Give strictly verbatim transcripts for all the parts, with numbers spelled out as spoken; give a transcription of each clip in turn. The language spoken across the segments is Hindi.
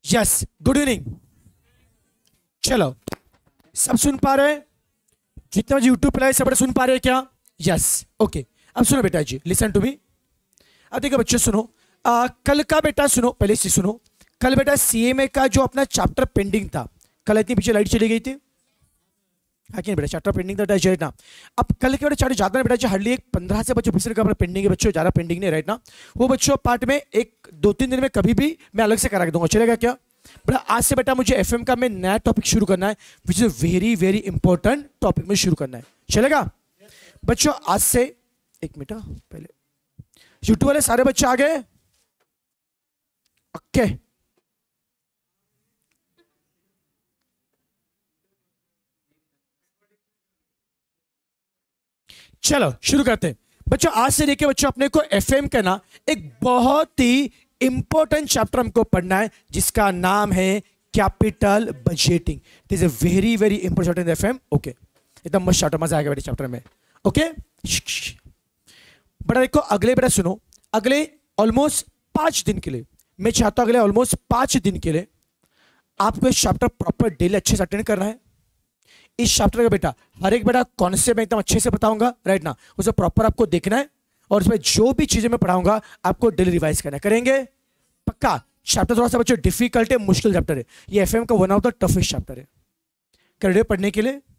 Yes, good evening. चलो, सब सुन पा रहे हैं? जितना यूट्यूब पे सब सुन पा रहे हैं क्या? Yes, okay. अब सुनो बेटा जी, लिसन टू मी। अब देखो बच्चों सुनो, आ, कल का बेटा सुनो, पहले से सुनो। कल बेटा सीएमए का जो अपना चैप्टर पेंडिंग था, कल इतनी पीछे लाइट चली गई थी, हाँ कि बेटा चैप्टर पेंडिंग था राइट ना। अब कल के बेटा चैप्टर ज्यादा ना बेटा जो हार्डली एक पंद्रह से बच्चों बीस का पेंडिंग है बच्चों, ज्यादा पेंडिंग नहीं राइट ना। वो बच्चों पार्ट में एक दो तीन दिन में कभी भी मैं अलग से करा के दूंगा, चलेगा क्या बेटा? आज से बेटा मुझे एफएम का में नया टॉपिक शुरू करना है, which is very very important topic में शुरू करना है, चलेगा बच्चों? आज से एक मिनट पहले यूट्यूब वाले सारे बच्चे आ गए? ओके, चलो शुरू करते हैं बच्चों। आज से लेके बच्चों अपने को एफएम का ना एक बहुत ही इंपॉर्टेंट चैप्टर हमको पढ़ना है, जिसका नाम है capital budgeting. It is a very very important FM. Okay, एकदम मस्त चैप्टर, मजा आएगा बेटे चैप्टर में। ओके बेटा देखो, अगले बेटा सुनो, अगले ऑलमोस्ट पांच दिन के लिए मैं चाहता हूं, अगले ऑलमोस्ट पांच दिन के लिए आपको इस चैप्टर प्रॉपर डेली अच्छे से अटेंड करना है। इस चैप्टर का बेटा हर एक बेटा कॉन्सेप्ट में एकदम अच्छे से बताऊंगा राइट ना, उसे प्रॉपर आपको देखना है और उसमें जो भी चीजें मैं पढ़ाऊंगा आपको डेली रिवाइज करना है, करेंगे पक्का? चैप्टर थोड़ा सा बच्चों डिफिकल्ट है, मुश्किल चैप्टर है, ये एफएम का one of the toughest chapter है। कर रहे पढ़ने के लिए?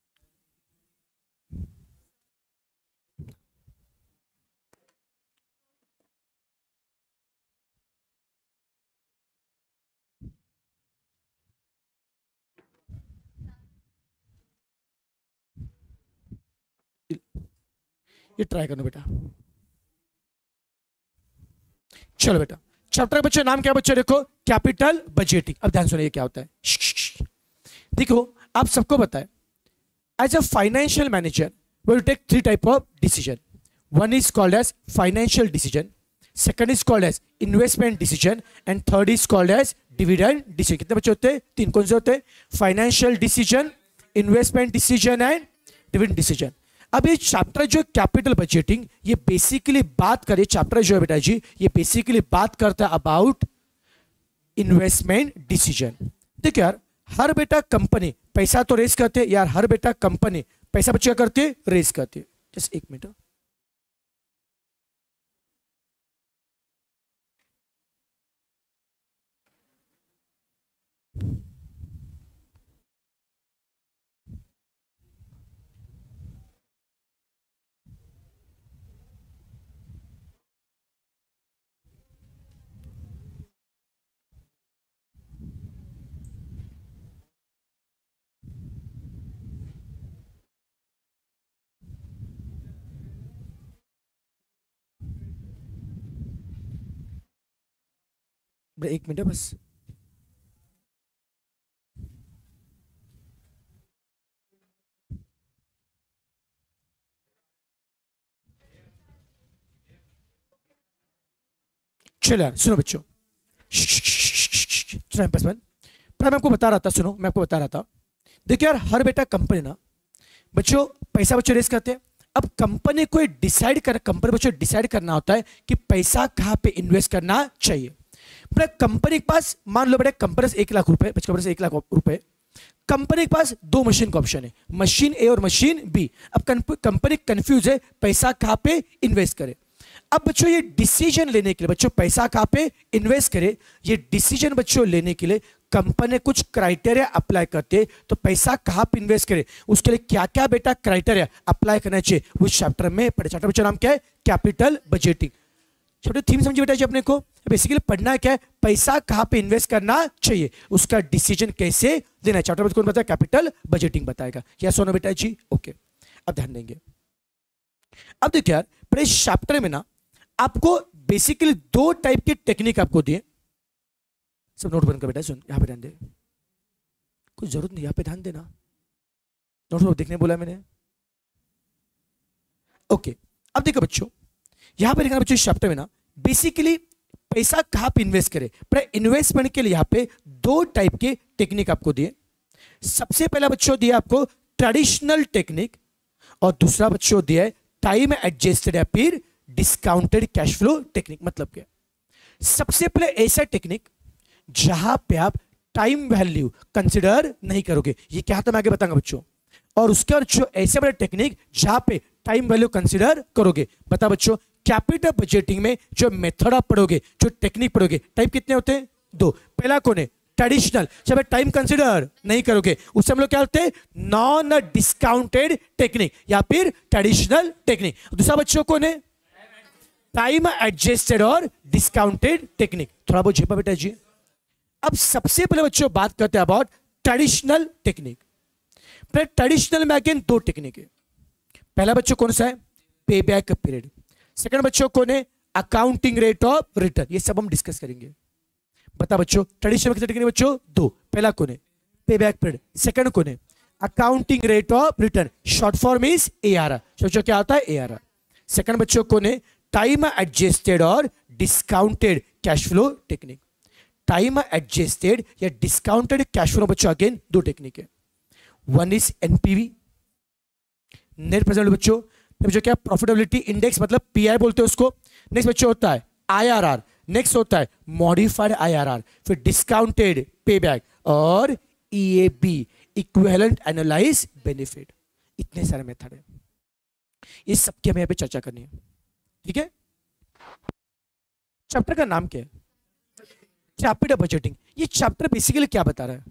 ये ट्राई करना बेटा। चलो बेटा, चैप्टर का बच्चे नाम क्या बच्चे देखो, कैपिटल बजटिंग। अब ध्यान सुनिए क्या होता है। देखो आप सबको पता है, as a financial manager we will take three type of decision. One is called as financial decision, second is called as investment decision and third is called as dividend decision. कितने बच्चे होते हैं? तीन। कौन से होते हैं? Financial decision, investment decision and dividend decision. अब ये चैप्टर जो कैपिटल बजटिंग, ये बेसिकली बात करे, चैप्टर जो है बेटा जी ये बेसिकली बात करता है अबाउट इन्वेस्टमेंट डिसीजन। देखो यार, हर बेटा कंपनी पैसा तो रेस करते हैं यार, हर बेटा कंपनी पैसा बच्चे करते हैं, रेस करते हैं। जस्ट एक मिनट, एक मिनट बस। चलो यार सुनो बच्चों, मैं आपको बता रहा था, सुनो मैं आपको बता रहा था। देखिए यार, हर बेटा कंपनी ना बच्चों पैसा बच्चों रेस करते हैं। अब कंपनी को डिसाइड कर कंपनी बच्चों डिसाइड करना होता है कि पैसा कहां पे इन्वेस्ट करना चाहिए। बेटा कंपनी के पास मान लो बेटा कंपनी से एक लाख रुपए कंपनी से एक लाख रुपए कंपनी के पास दो मशीन का ऑप्शन है, मशीन ए और मशीन बी। अब कंपनी कंफ्यूज है पैसा कहां पे इन्वेस्ट करे। अब बच्चों ये डिसीजन लेने के लिए बच्चों पैसा कहां पे इन्वेस्ट करे, ये डिसीजन बच्चों लेने के लिए कंपनी कुछ क्राइटेरिया अप्लाई करते हैं। तो पैसा कहां पे इन्वेस्ट करे, उसके लिए क्या क्या बेटा क्राइटेरिया अप्लाई करना चाहिए, उस चैप्टर में पढ़े। चैप्टर बच्चों नाम क्या है? Capital budgeting. छोटे थीम समझिए बेटा जी अपने को, बेसिकली पढ़ना है क्या है, पैसा कहां पे इन्वेस्ट करना चाहिए, उसका डिसीजन कैसे लेना है। चैप्टर कौन बताया? कैपिटल बजटिंग बताएगा। क्या सोना बेटा जी? ओके, अब ध्यान देंगे। अब देखिए यार, पर इस चैप्टर में ना आपको बेसिकली दो टाइप के टेक्निक आपको दिए। सब नोट बंद कर बेटा, सुन यहां पे ध्यान दे, कुछ जरूरत नहीं, यहां पे ध्यान देना, नोट देखने बोला मैंने। ओके, अब देखो बच्चों, यहां पे देखना बच्चों, इस चैप्टर में ना बेसिकली पैसा कहां पे इन्वेस्ट करें, पर इन्वेस्टमेंट के लिए यहां पे दो टाइप के टेक्निक आपको दिए। सबसे पहला बच्चों दिया आपको ट्रेडिशनल टेक्निक और दूसरा बच्चों दिया है टाइम एडजस्टेड या फिर डिस्काउंटेड कैश फ्लो टेक्निक। मतलब क्या? सबसे पहले ऐसा टेक्निक जहां पे आप टाइम वैल्यू कंसिडर नहीं करोगे। ये क्या था मैं आगे बताऊंगा बच्चों। और उसके और जो ऐसे बड़े टेक्निक जहां पे टाइम वैल्यू कंसिडर करोगे। बता बच्चों, कैपिटल बजटिंग में जो मेथड आप पढ़ोगे, जो टेक्निक पढ़ोगे, टाइप कितने होते हैं? दो। पहला कौन है? ट्रेडिशनल, जब टाइम कंसिडर नहीं करोगे उससे हम लोग क्या होते हैं? नॉन डिस्काउंटेड टेक्निक या फिर ट्रेडिशनल टेक्निक। दूसरा बच्चों कौन है? टाइम एडजस्टेड और डिस्काउंटेड टेक्निक। थोड़ा बहुत झेपा बेटा जी। अब सबसे पहले बच्चों बात करते हैं अबाउट ट्रेडिशनल टेक्निक। ट्रेडिशनल में अगेन दो टेक्निक है। पहला बच्चों कौन सा है? पे बैक पीरियड। सेकंड बच्चों कौन है? Accounting rate of return. ये सब हम डिस्कस करेंगे। बता बच्चों, ट्रेडिशनल में कितने टेक्निक बच्चों? दो। पहला कौन है? पे बैक पीरियड। सेकंड कौन है? Accounting rate of return. Short form is ARR. बच्चों क्या होता है? एआरआर। सेकंड बच्चों कौन है? टाइम एडजस्टेड और discounted cash flow technique. Time adjusted या डिस्काउंटेड कैश फ्लो बच्चों अगेन दो टेक्निक है। One is NPV, net present बच्चों। बच्चों क्या? प्रॉफिटेबिलिटी इंडेक्स, मतलब पीआई बोलते हैं उसको। नेक्स्ट बच्चों होता है आईआरआर। नेक्स्ट होता है मॉडिफाइड आईआरआर। फिर डिस्काउंटेड पेबैक और ईएबी, इक्विवेलेंट एनालाइज बेनिफिट। इतने सारे मेथड है, इस सबकी हमें यहाँ पे चर्चा करनी है। ठीक है। चैप्टर का नाम क्या है? Capital budgeting. ये चैप्टर बेसिकली क्या बता रहा है?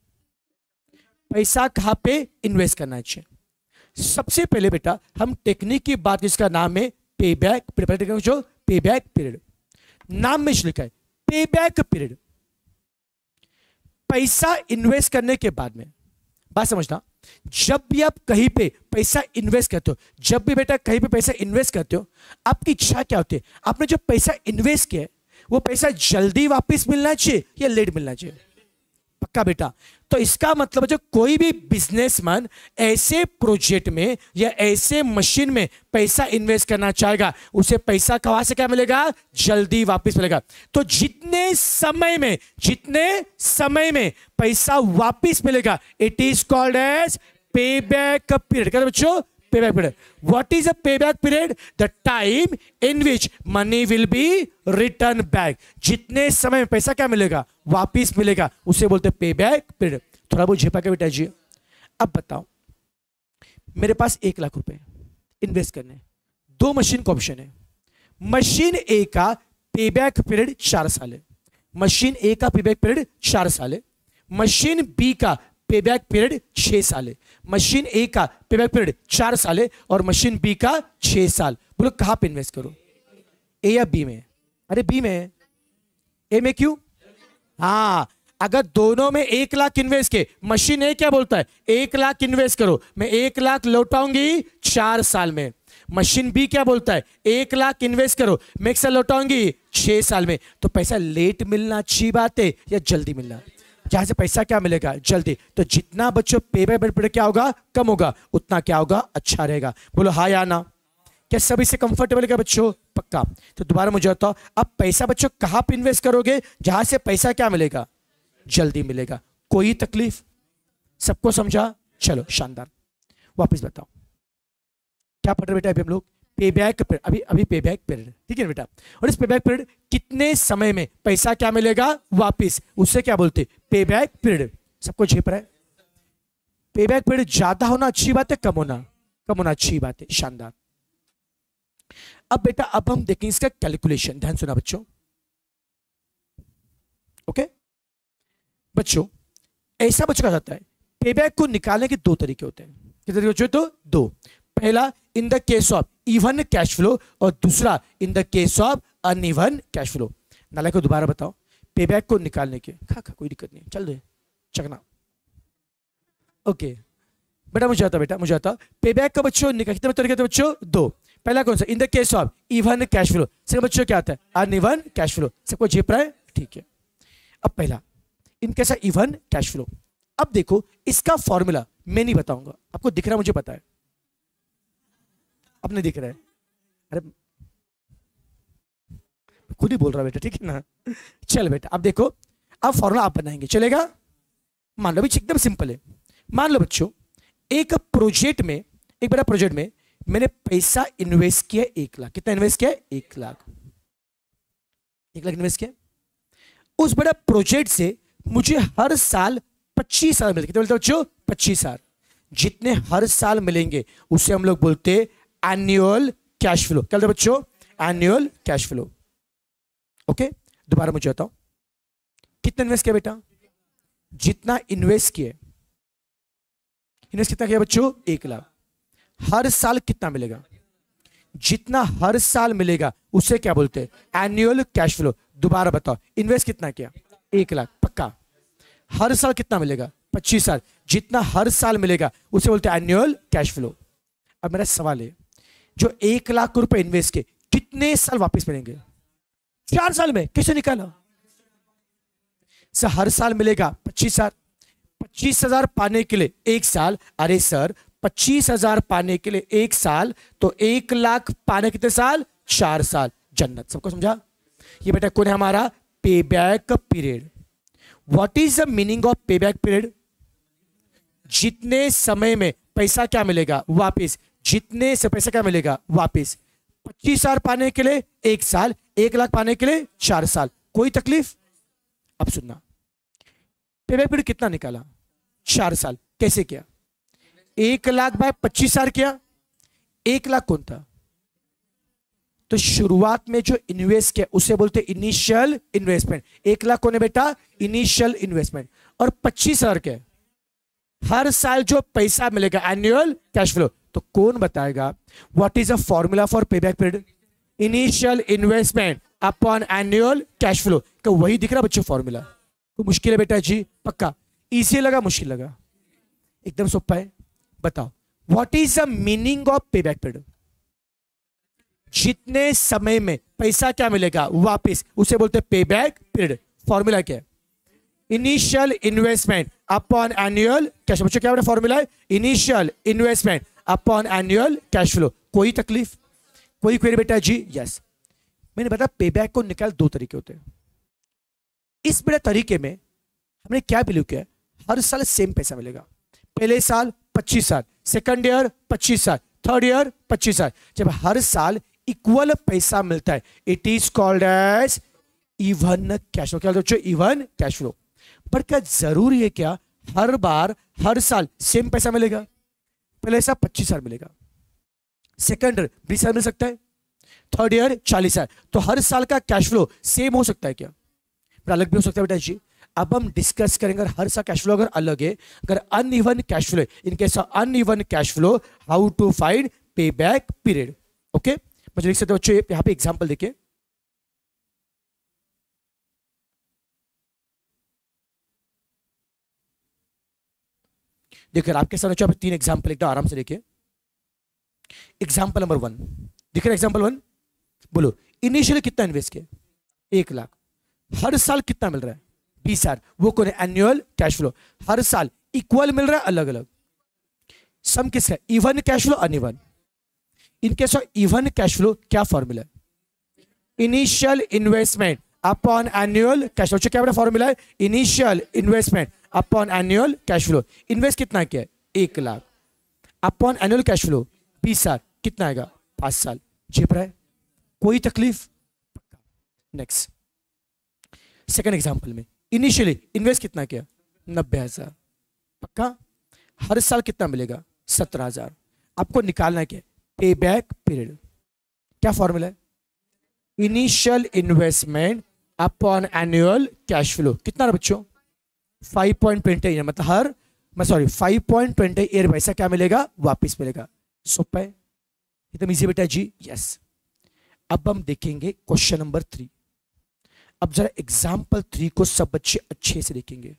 पैसा कहां पे इन्वेस्ट करना चाहिए। सबसे पहले बेटा हम टेक्निक की बात, जिसका नाम है पे बैक पीरियड। जो पे बैक पीरियड नाम में लिखा है, पे बैक पीरियड। पैसा इन्वेस्ट करने के बाद में, बात समझना, जब भी आप कहीं पे पैसा इन्वेस्ट करते हो, जब भी बेटा कहीं पे पैसा इन्वेस्ट करते हो, आपकी इच्छा क्या होती है? आपने जो पैसा इन्वेस्ट किया है वो पैसा जल्दी वापस मिलना चाहिए या लेट मिलना चाहिए? पक्का बेटा। तो इसका मतलब जो कोई भी बिजनेसमैन ऐसे प्रोजेक्ट में या ऐसे मशीन में पैसा इन्वेस्ट करना चाहेगा, उसे पैसा कहां से क्या मिलेगा? जल्दी वापस मिलेगा। तो जितने समय में जितने समय में पैसा वापस मिलेगा, इट इज कॉल्ड एज पे बैक पीरियड। क्या बच्चों? payback period. What is a payback period? The time in which money will be returned back. जितने समय में पैसा क्या मिलेगा? वापिस मिलेगा, उसे बोलते हैं payback period. थोड़ा बहुत झेपा के बेटा जी। अब बताओ, मेरे पास एक लाख रुपए इन्वेस्ट करने, दो मशीन का ऑप्शन है। मशीन ए का पेबैक पीरियड चार साल है। मशीन ए का पेबैक पीरियड चार साल है। मशीन बी का पेबैक पीरियड छह साल है। मशीन ए का पेबैक पीरियड चार साल है और मशीन बी का छह साल। बोलो कहां पे इन्वेस्ट करो? ए या बी में? अरे बी में। ए में क्यों? हाँ, अगर दोनों में एक लाख इन्वेस्ट के, मशीन ए क्या बोलता है? एक लाख इन्वेस्ट करो, मैं एक लाख लौटाऊंगी चार साल में। मशीन बी क्या बोलता है? एक लाख इन्वेस्ट करो, मैं एक साल लौटाऊंगी छह साल में। तो पैसा लेट मिलना अच्छी बात है या जल्दी मिलना? जहां से पैसा क्या मिलेगा? जल्दी। तो जितना बच्चों पे बैक पीरियड क्या होगा? कम होगा, उतना क्या होगा? अच्छा रहेगा। बोलो हाँ या ना? क्या सभी से कंफर्टेबल है बच्चों? पक्का। तो दोबारा मुझे बताओ, अब पैसा बच्चों कहां पे इन्वेस्ट करोगे जहां से पैसा क्या मिलेगा? जल्दी मिलेगा। कोई तकलीफ? सबको समझा? चलो शानदार। वापस बताओ क्या पढ़ रहे बेटा अभी हम लोग? Payback period. अभी अभी पेबैक पीरियड, ठीक है बेटा। और इस पेबैक पीरियड कितने समय में पैसा क्या मिलेगा वापस, उससे क्या बोलते? Payback period. सबको झेप रहा है? पेबैक पीरियड ज्यादा होना अच्छी बात है, कम होना? कम होना अच्छी बात है। शानदार। अब बेटा अब हम देखेंगे इसका कैलकुलेशन। ध्यान सुना बच्चों। ओके बच्चों, ऐसा बच्चों कहा जाता है, पेबैक को निकालने के दो तरीके होते हैं। कितने तरीके बच्चों? तो दो। पहला in the case of even cash flow और दूसरा in the case of uneven cash flow. नाले को दोबारा बताओ, पेबैक को निकालने के। खा खा कोई दिक्कत नहीं, चल दे चकना। ओके बेटा मुझे आता बेटा मुझे आता पेबैक का बच्चों निकाल कितने तरीके थे बच्चों? दो। पहला कौन सा? In the case of even cash flow. Second बच्चों क्या आता है? Uneven cash flow. सबको झेप रहा है? ठीक है। अब पहला in case of even cash flow. अब देखो इसका फॉर्मूला मैं नहीं बताऊंगा, आपको दिख रहा है, मुझे पता है, अपने दिख रहा है। अरे खुद ही बोल रहा बेटा, ठीक है ना? चल बेटा अब देखो, अब फॉर्मूला आप बनाएंगे, चलेगा? मान लो एकदम सिंपल है। मान लो बच्चों एक प्रोजेक्ट में, एक बड़ा प्रोजेक्ट में मैंने पैसा इन्वेस्ट किया एक लाख। कितना इन्वेस्ट किया? एक लाख। एक लाख इन्वेस्ट किया। उस बड़े प्रोजेक्ट से मुझे हर साल पच्चीस हजार मिलते, कितने मिलते बच्चों? पच्चीस हजार। जितने हर साल मिलेंगे उसे हम लोग बोलते हैं एनुअल कैश फ्लो। क्या बोलते हैं बच्चों? Annual cash flow. ओके, दोबारा मुझे बताओ, कितना इन्वेस्ट किया बेटा? जितना इन्वेस्ट किया, इन्वेस्ट कितना किया बच्चों? एक लाख। हर साल कितना मिलेगा? जितना हर साल मिलेगा उसे क्या बोलते हैं? Annual cash flow. दोबारा बताओ, इन्वेस्ट कितना किया? एक लाख, पक्का। हर साल कितना मिलेगा? पच्चीस साल। जितना हर साल मिलेगा उसे बोलते हैं एनुअल कैश फ्लो। अब मेरा सवाल है, जो एक लाख रुपए इन्वेस्ट के कितने साल वापस मिलेंगे? चार साल में। कैसे निकाला सर? हर साल मिलेगा पच्चीस हजार। पच्चीस हजार पाने के लिए एक साल, अरे सर पच्चीस हजार पाने के लिए एक साल, तो एक लाख पाने कितने साल? चार साल। जन्नत। सबको समझा? ये बेटा कौन है हमारा? पे back period. What is the meaning of पे बैक पीरियड? जितने समय में पैसा क्या मिलेगा? वापिस। जितने से पैसा क्या मिलेगा? वापिस। पच्चीस हजार पाने के लिए एक साल, एक लाख पाने के लिए चार साल। कोई तकलीफ? अब सुनना, पे बैक पीरियड कितना निकाला? चार साल। कैसे किया? एक लाख बाय पच्चीस हजार किया। एक लाख कौन था? तो शुरुआत में जो इन्वेस्ट किया उसे बोलते इनिशियल इन्वेस्टमेंट। एक लाख कौन है बेटा? Initial investment. और पच्चीस हजार क्या है? हर साल जो पैसा मिलेगा, एनुअल कैश फ्लो। तो कौन बताएगा what is a formula for पे back period? Initial investment upon annual cash flow. तो वही दिख रहा बच्चों फॉर्मूला? तो मुश्किल है बेटा जी? पक्का। इजी लगा मुश्किल लगा? एकदम सोपा है। बताओ, what is the meaning of पे बैक पीरियड? जितने समय में पैसा क्या मिलेगा? वापस, उसे बोलते हैं पे बैक पीरियड। फॉर्मूला क्या है? Initial investment upon annual cash. बच्चों क्या फॉर्मूला है? Initial investment upon annual cash flow. कोई तकलीफ? कोई क्वेरी बेटा जी? यस। मैंने बताया पे बैक को निकाल दो तरीके होते हैं। इस बड़े तरीके में हमने क्या बिलीव किया? हर साल सेम पैसा मिलेगा। पहले साल पच्चीस साल, सेकंड ईयर पच्चीस साल, थर्ड ईयर पच्चीस साल। जब हर साल इक्वल पैसा मिलता है, it is called as even cash flow. क्या बोलते हैं? Even cash flow. पर क्या जरूरी है क्या हर बार हर साल सेम पैसा मिलेगा? पहले साल पच्चीस साल मिलेगा, सेकंड ईयर बीस साल मिल सकता है, थर्ड ईयर चालीस साल। तो हर साल का कैश फ्लो सेम हो सकता है क्या? अलग भी हो सकता है बेटा जी। अब हम डिस्कस करेंगे, अगर हर साल कैश फ्लो अगर अलग है, अगर अनइवन कैश फ्लो है, in case of uneven cash flow, how to find पे बैक पीरियड। ओके, मुझे लिख सकते हो बच्चों, यहां पे एग्जांपल देखिए। देखिए आपके सामने बच्चों तीन एग्जांपल एकदम आराम से देखिए। एग्जांपल नंबर वन दिख रहा है? एग्जांपल वन बोलो, इनिशियली कितना इन्वेस्ट किया? एक लाख। हर साल कितना मिल रहा है? बीस हजार। वो कौन है? Annual cash flow. हर साल इक्वल मिल रहा है, अलग अलग। सम किसका? Even cash flow, uneven. In case of even cash flow क्या फॉर्मूला है? Initial investment upon annual cash flow. क्या बड़ा फॉर्मूला है? Initial investment upon annual cash flow. Invest कितना किया? एक लाख। अपॉन एनुअल कैश फ्लो बीस साल, कितना आएगा? पांच साल। झेप रहा है? कोई तकलीफ? नेक्स्ट, सेकंड एग्जांपल में इनिशियली इन्वेस्ट कितना किया? नब्बे हजार। पक्का? हर साल कितना मिलेगा? सत्रह हजार। आपको निकालना क्या? पे बैक पीरियड। क्या फॉर्मूला है? Initial investment upon annual cash flow. कितना रहा बच्चों? फाइव पॉइंट ट्वेंटी ईयर, मतलब हर मैं sorry five point twenty year पैसा क्या मिलेगा? वापिस मिलेगा। सोपा है? एकदम इजी बेटा जी। यस। अब हम देखेंगे क्वेश्चन नंबर थ्री। अब जरा एग्जाम्पल थ्री को सब बच्चे अच्छे से देखेंगे।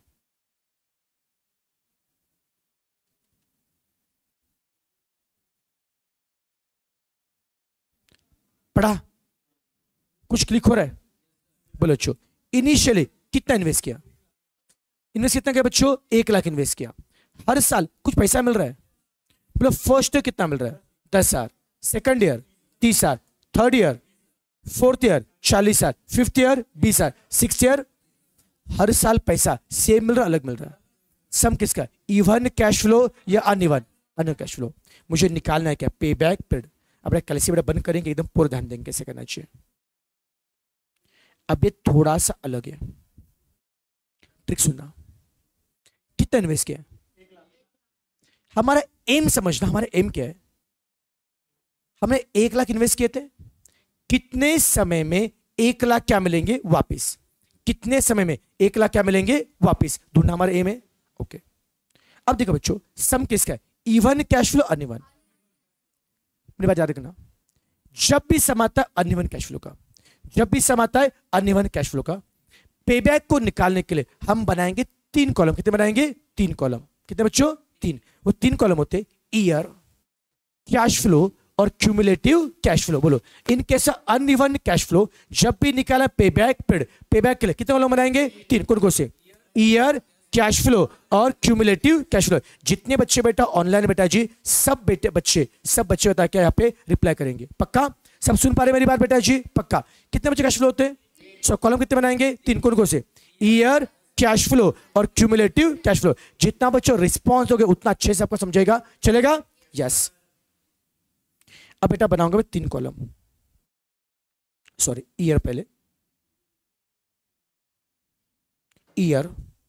पढ़ा? कुछ क्लिक हो रहा है? बोलो बच्चों, इनिशियली कितना इन्वेस्ट किया? इन्वेस्ट कितना किया बच्चों? एक लाख इन्वेस्ट किया। हर साल कुछ पैसा मिल रहा है? बोलो फर्स्ट ईयर कितना मिल रहा है? दस हजार। सेकंड ईयर तीस हजार, थर्ड ईयर, फोर्थ ईयर चालीस हजार, फिफ्थ ईयर बीस हजार, सिक्स ईयर। हर साल पैसा सेम मिल रहा, अलग मिल रहा? सम किसका? इवन कैश फ्लो या अनइवन? Uneven cash flow. मुझे निकालना है क्या? पे बैक पीरियड। अब कल से बड़ा बंद करेंगे, एकदम पूरा ध्यान देंगे कैसे करना चाहिए। अब ये थोड़ा सा अलग है। ट्रिक सुनना, कितना इन्वेस्ट किया? हमारा एम समझना, हमारा एम क्या है? हमने एक लाख इन्वेस्ट किए थे, कितने समय में एक लाख क्या मिलेंगे वापस? कितने समय में एक लाख क्या मिलेंगे वापस, ढूंढना हमारा एम है। ओके, अब देखो बच्चों, सम किसका है? Even cash flow uneven. मेरी बात याद रखना, जब भी सम आता है अनइवन कैश फ्लो का, जब भी सम आता है अनइवन कैश फ्लो का, पेबैक को निकालने के लिए हम बनाएंगे तीन कॉलम। कितने बनाएंगे? तीन कॉलम। कितने बच्चों? तीन। वो तीन कॉलम होते ईयर, कैश फ्लो और क्यूमुलेटिव कैश फ्लो। बोलो, in case uneven cash flow जब भी निकाला पेबैक पीरियड, पेबैक के लिए कितने कॉलम बनाएंगे? तीन। कौन कौन से? ईयर, कैश फ्लो और क्यूमुलेटिव कैश फ्लो। जितने बच्चे बेटा ऑनलाइन बेटा जी, सब बेटे बच्चे सब बच्चे बता के यहाँ पे रिप्लाई करेंगे। पक्का? सब सुन पा रहे मेरी बात बेटा जी? पक्का? कितने बच्चे कैश फ्लो होते हैं? सो कॉलम कितने बनाएंगे? तीन। कौन कौन से? ईयर, कैश फ्लो और क्यूमुलेटिव कैश फ्लो। जितना बच्चों रिस्पॉन्स होगा उतना अच्छे से आपको समझेगा, चलेगा? यस। अब बेटा बनाऊंगा मैं तीन कॉलम, सॉरी ईयर पहले, ईयर,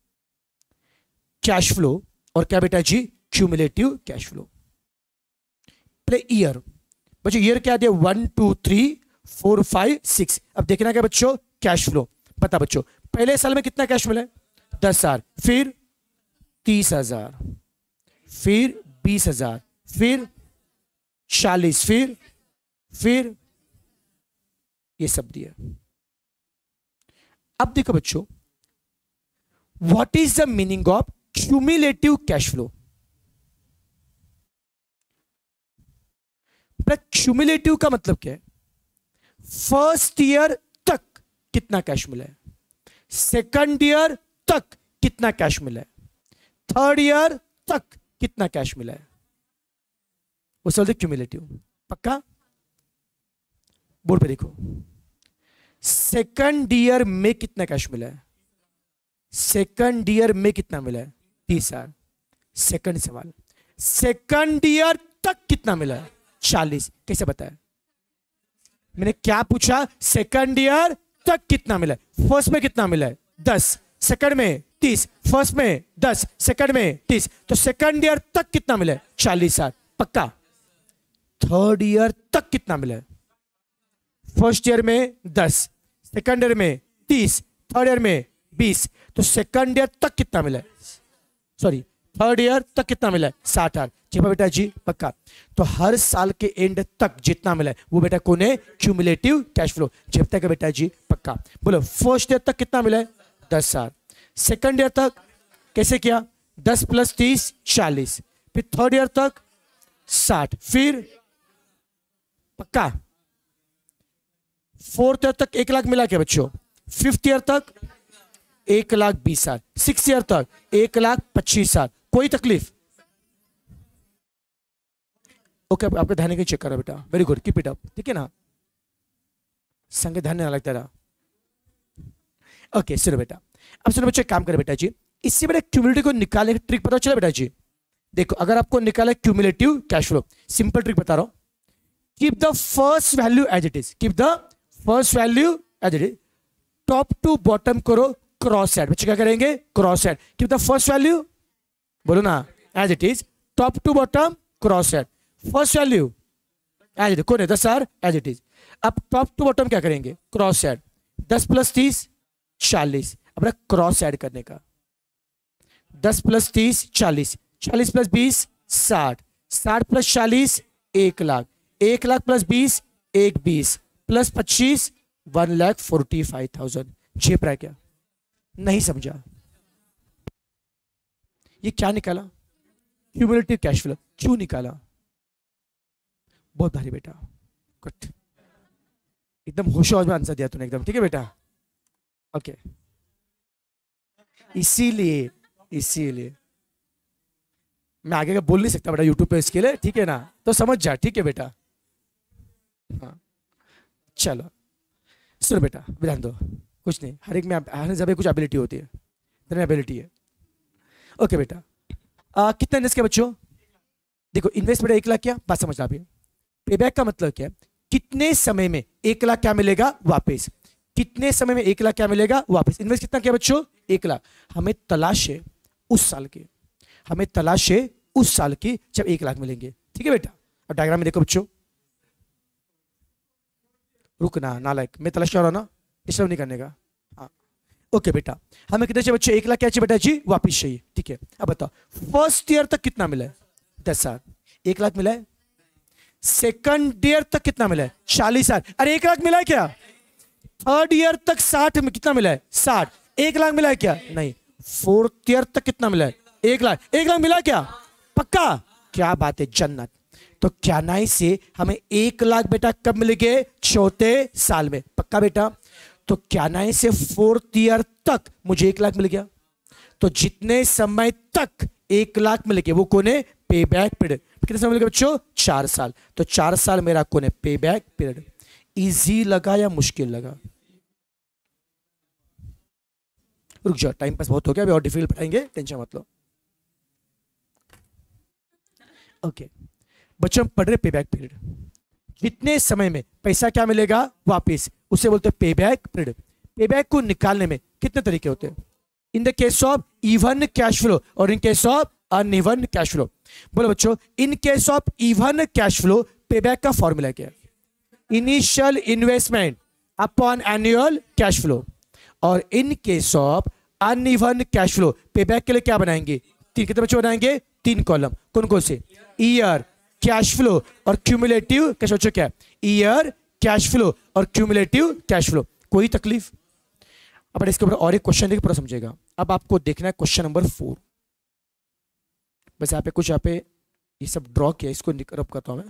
कैश फ्लो और क्या बेटा जी? Cumulative cash flow. पहले ईयर, बच्चों ईयर क्या दिया? One two three four five six. अब देखना क्या बच्चों? Cash flow. पता बच्चों पहले साल में कितना कैश मिला? दस हजार, फिर तीस हजार, फिर बीस हजार, फिर चालीस, फिर फिर ये सब दिया। अब देखो बच्चों, what is the meaning of cumulative cash flow? Cumulative का मतलब क्या है? फर्स्ट ईयर तक कितना कैश मिला है, सेकंड ईयर तक कितना कैश मिला है, थर्ड ईयर तक कितना कैश मिला है, वो सब क्यूमुलेटिव। पक्का? बोर्ड पे देखो, सेकंड ईयर में कितना कैश मिला है, सेकंड ईयर में कितना मिला है? तीस हजार। सेकंड सवाल, सेकंड ईयर तक कितना मिला है? चालीस। कैसे बताया? मैंने क्या पूछा? सेकंड ईयर तक कितना मिला है? फर्स्ट में कितना मिला है? दस, सेकंड में तीस, फर्स्ट में दस, सेकंड में तीस, तो सेकंड ईयर तक कितना मिला है? चालीस हजार। पक्का? थर्ड ईयर तक कितना मिला है? फर्स्ट ईयर में दस, सेकंड ईयर में तीस, थर्ड ईयर में बीस, तो सेकंड ईयर तक कितना मिला है? सॉरी, थर्ड ईयर तक कितना मिला है? साठ हजार। जी बेटा जी? पक्का? तो हर साल के एंड तक जितना मिला है वो बेटा कौन है? Cumulative cash flow. जब तक बेटा जी? पक्का? बोलो, फर्स्ट ईयर तक कितना मिला है? दस हजार। सेकंड ईयर तक कैसे किया? दस प्लस तीस, चालीस। फिर थर्ड ईयर तक साठ, फिर पक्का फोर्थ ईयर तक एक लाख मिला क्या बच्चों? फिफ्थ ईयर तक एक लाख बीस हजार, सिक्स ईयर तक एक लाख पच्चीस हजार। कोई तकलीफ? ओके, आपका ध्यान नहीं चेक करा बेटा, very good, keep it up. ठीक है ना? संग ध्यान नहीं लगता रहा। ओके सुनो बेटा, अब सुनो बच्चे, काम करे बेटा जी, इससे बेटा क्यूमुलेटिव को निकालने का ट्रिक पता चला बेटा जी? देखो, अगर आपको निकाला cumulative cash flow, simple trick बता रहा हूं, keep the first value as it is, keep the first value as it is, top to bottom करो क्रॉस साइड। बच्चे क्या करेंगे? Cross side. Keep the first value, बोलो ना, as it is, top to bottom cross side. First value as it is, कौन है? दस हजार, एज इट इज। अब टॉप टू बॉटम क्या करेंगे? Cross side. दस प्लस तीस, चालीस। अब क्रॉस साइड करने का, दस प्लस तीस, चालीस, चालीस प्लस बीस, साठ, साठ प्लस चालीस, एक लाख, एक लाख प्लस बीस, एक बीस, प्लस पच्चीस, one lakh forty five thousand. जेप रहा क्या? नहीं समझा? ये क्या निकाला? Cumulative cash flow. क्यों निकाला? बहुत भारी बेटा, गुड, एकदम होशो में आंसर दिया तूने एकदम। ठीक है बेटा? ओके, इसीलिए इसीलिए मैं आगे का बोल नहीं सकता बेटा यूट्यूब पे इसके लिए, ठीक है ना? तो समझ जा, ठीक है बेटा? हाँ चलो सुनो बेटा, ध्यान दो, कुछ नहीं, हर एक में हर जगह कुछ एबिलिटी होती है, तेरी एबिलिटी है। ओके बेटा, आ, कितना इन्वेस्ट किया बच्चों? देखो, इन्वेस्ट बेटा एक लाख किया, बात समझना अभी। पेबैक का मतलब क्या है? कितने समय में एक लाख क्या मिलेगा वापस? कितने समय में एक लाख क्या मिलेगा वापस? इन्वेस्ट कितना किया बच्चों? एक लाख। हमें तलाश है उस साल की, हमें तलाश है उस साल की जब एक लाख मिलेंगे। ठीक है बेटा, अब डायग्राम में देखो बच्चों, रुकना नालायक, मैं तलाश कर रहा हूं ना, डिस्टर्ब नहीं करने का। हाँ ओके बेटा, हमें कितने चाहिए बच्चों? एक लाख क्या चाहिए बेटा जी? वापिस चाहिए। ठीक है, अब बताओ फर्स्ट ईयर तक कितना मिला है? दस हजार, एक लाख मिला है। सेकंड ईयर तक कितना मिला है? चालीस हजार। अरे एक लाख मिला है क्या? थर्ड ईयर तक साठ में कितना मिला है? साठ। एक लाख मिला है क्या? नहीं। फोर्थ ईयर तक कितना मिला है? एक लाख। एक लाख मिला क्या? पक्का? क्या बात है, जन्नत। तो क्या नाई से हमें एक लाख बेटा कब मिलेंगे? चौथे साल में। पक्का बेटा? तो क्या नाई से फोर्थ ईयर तक मुझे एक लाख मिल गया। तो जितने समय तक एक लाख मिल गया वो कौन है? पे बैक पीरियड। कितने समय मिलेगा बच्चों? चार साल। तो चार साल मेरा कौन है? पे बैक पीरियड। इजी लगा या मुश्किल लगा? रुक जाओ, टाइम पास बहुत हो गया, अभी और डिफिकल्ट पढ़ाएंगे, टेंशन मत लो। ओके बच्चों, हम पढ़ रहे पे बैक पीरियड। जितने समय में पैसा क्या मिलेगा? वापस, उसे बोलते हैं पे बैक पीरियड। पे बैक को निकालने में कितने तरीके होते हैं? In the case of even cash flow और in case of uneven cash flow. बोलो बच्चों, in case of even cash flow pay back का फॉर्मूला क्या है? Initial investment upon annual cash flow. और in case of uneven cash flow pay back के लिए क्या बनाएंगे? तीन। कितने बच्चों बनाएंगे? तीन कॉलम। कौन कौन से? ईयर, कैश फ्लो और क्यूमुलेटिव कैश। बच्चों क्या है? ईयर, कैश फ्लो और क्यूमुलेटिव कैश फ्लो। कोई तकलीफ? अब इसके ऊपर और एक क्वेश्चन देखिए, पूरा समझेगा। अब आपको देखना है क्वेश्चन नंबर फोर। बस यहाँ पे कुछ यहाँ पे ये सब ड्रॉ किया, इसको रब करता हूं मैं।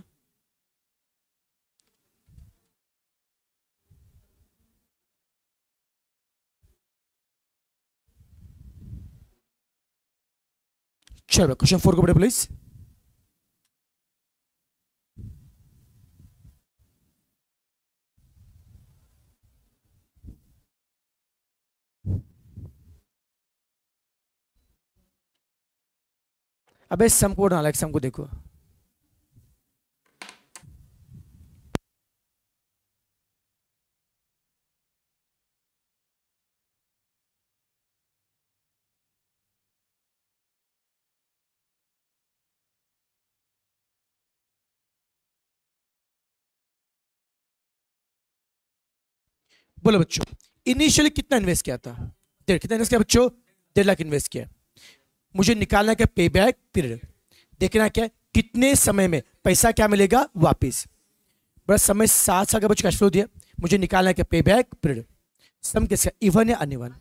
चलो क्वेश्चन फोर को पढ़े प्लीज। अबे सम को डाला, सम को देखो। बोलो बच्चों, इनिशियली कितना इन्वेस्ट किया था? डेढ़। कितना इन्वेस्ट किया बच्चों? डेढ़ लाख इन्वेस्ट किया। मुझे निकालना क्या? पे बैक पीरियड। देखना क्या? कितने समय में पैसा क्या मिलेगा? वापिस। बड़ा समय सात साल का बच्चों कैश फ्लो दिया, मुझे निकालना क्या? पे बैक पीरियड। सम कैसे? इवन या अनइवन?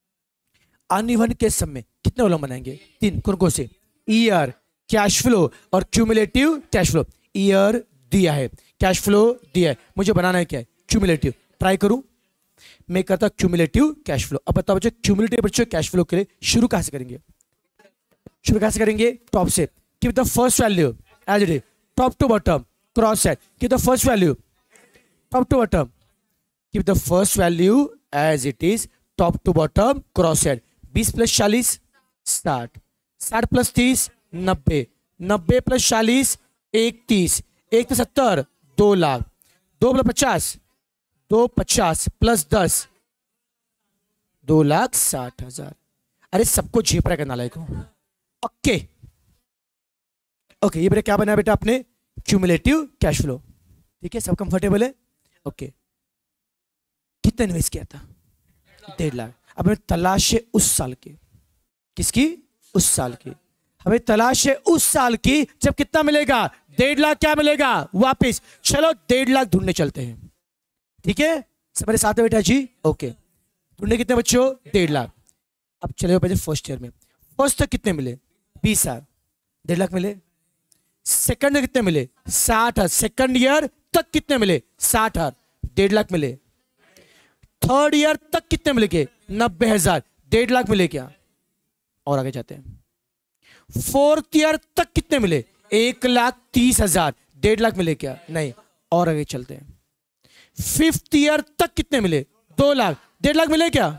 अनइवन के सम में कितने कॉलम बनाएंगे? तीन। कौन कौन से? ईयर, कैश फ्लो और क्यूमुलेटिव कैश फ्लो। ईयर दिया है, कैश फ्लो दिया है, मुझे बनाना है क्या है? क्यूमुलेटिव। ट्राई करूं मैं, करता क्यूमुलेटिव कैश फ्लो। अब बताओ बच्चों, क्यूमुलेटिव बच्चों कैश फ्लो के लिए शुरू कहां से करेंगे? शुरू कहां से करेंगे? टॉप से। Keep the first value as it is, top to bottom, cross set. Keep the first value top to bottom, keep the first value as it is, top to bottom, cross set. बीस प्लस चालीस साठ, साठ प्लस तीस नब्बे, नब्बे प्लस चालीस एक तीस, एक तो सत्तर, दो लाख, दो प्लस पचास, दो पचास प्लस दस, दो लाख साठ हजार। अरे सबको झेप रहा है नालायक को। ओके ओके, ये बेटा क्या बना बेटा आपने? Cumulative cash flow. ठीक है, सब कंफर्टेबल है? ओके, कितना इन्वेस्ट किया था? डेढ़ लाख। अब हमें तलाश है उस साल की। किसकी? उस साल की। हमें तलाश है उस साल की जब कितना मिलेगा? डेढ़ लाख क्या मिलेगा? वापिस। चलो डेढ़ लाख ढूंढने चलते हैं। ठीक है, सब मेरे साथ है बेटा जी? ओके, ढूंढने कितने बच्चों? डेढ़ लाख। अब चले पहले फर्स्ट ईयर में। फर्स्ट तक कितने मिले? बीस हजार, डेढ़ लाख मिले। सेकंड में कितने मिले? साठ हजार। सेकंड ईयर तक कितने मिले? साठ हजार, डेढ़ लाख मिले। थर्ड ईयर तक कितने मिले के? नब्बे हजार, डेढ़ लाख मिले क्या? और आगे जाते हैं। फोर्थ ईयर तक कितने मिले? एक लाख तीस हजार, डेढ़ लाख मिले क्या? नहीं। और आगे चलते हैं। फिफ्थ ईयर तक कितने मिले? दो लाख, डेढ़ लाख मिले क्या?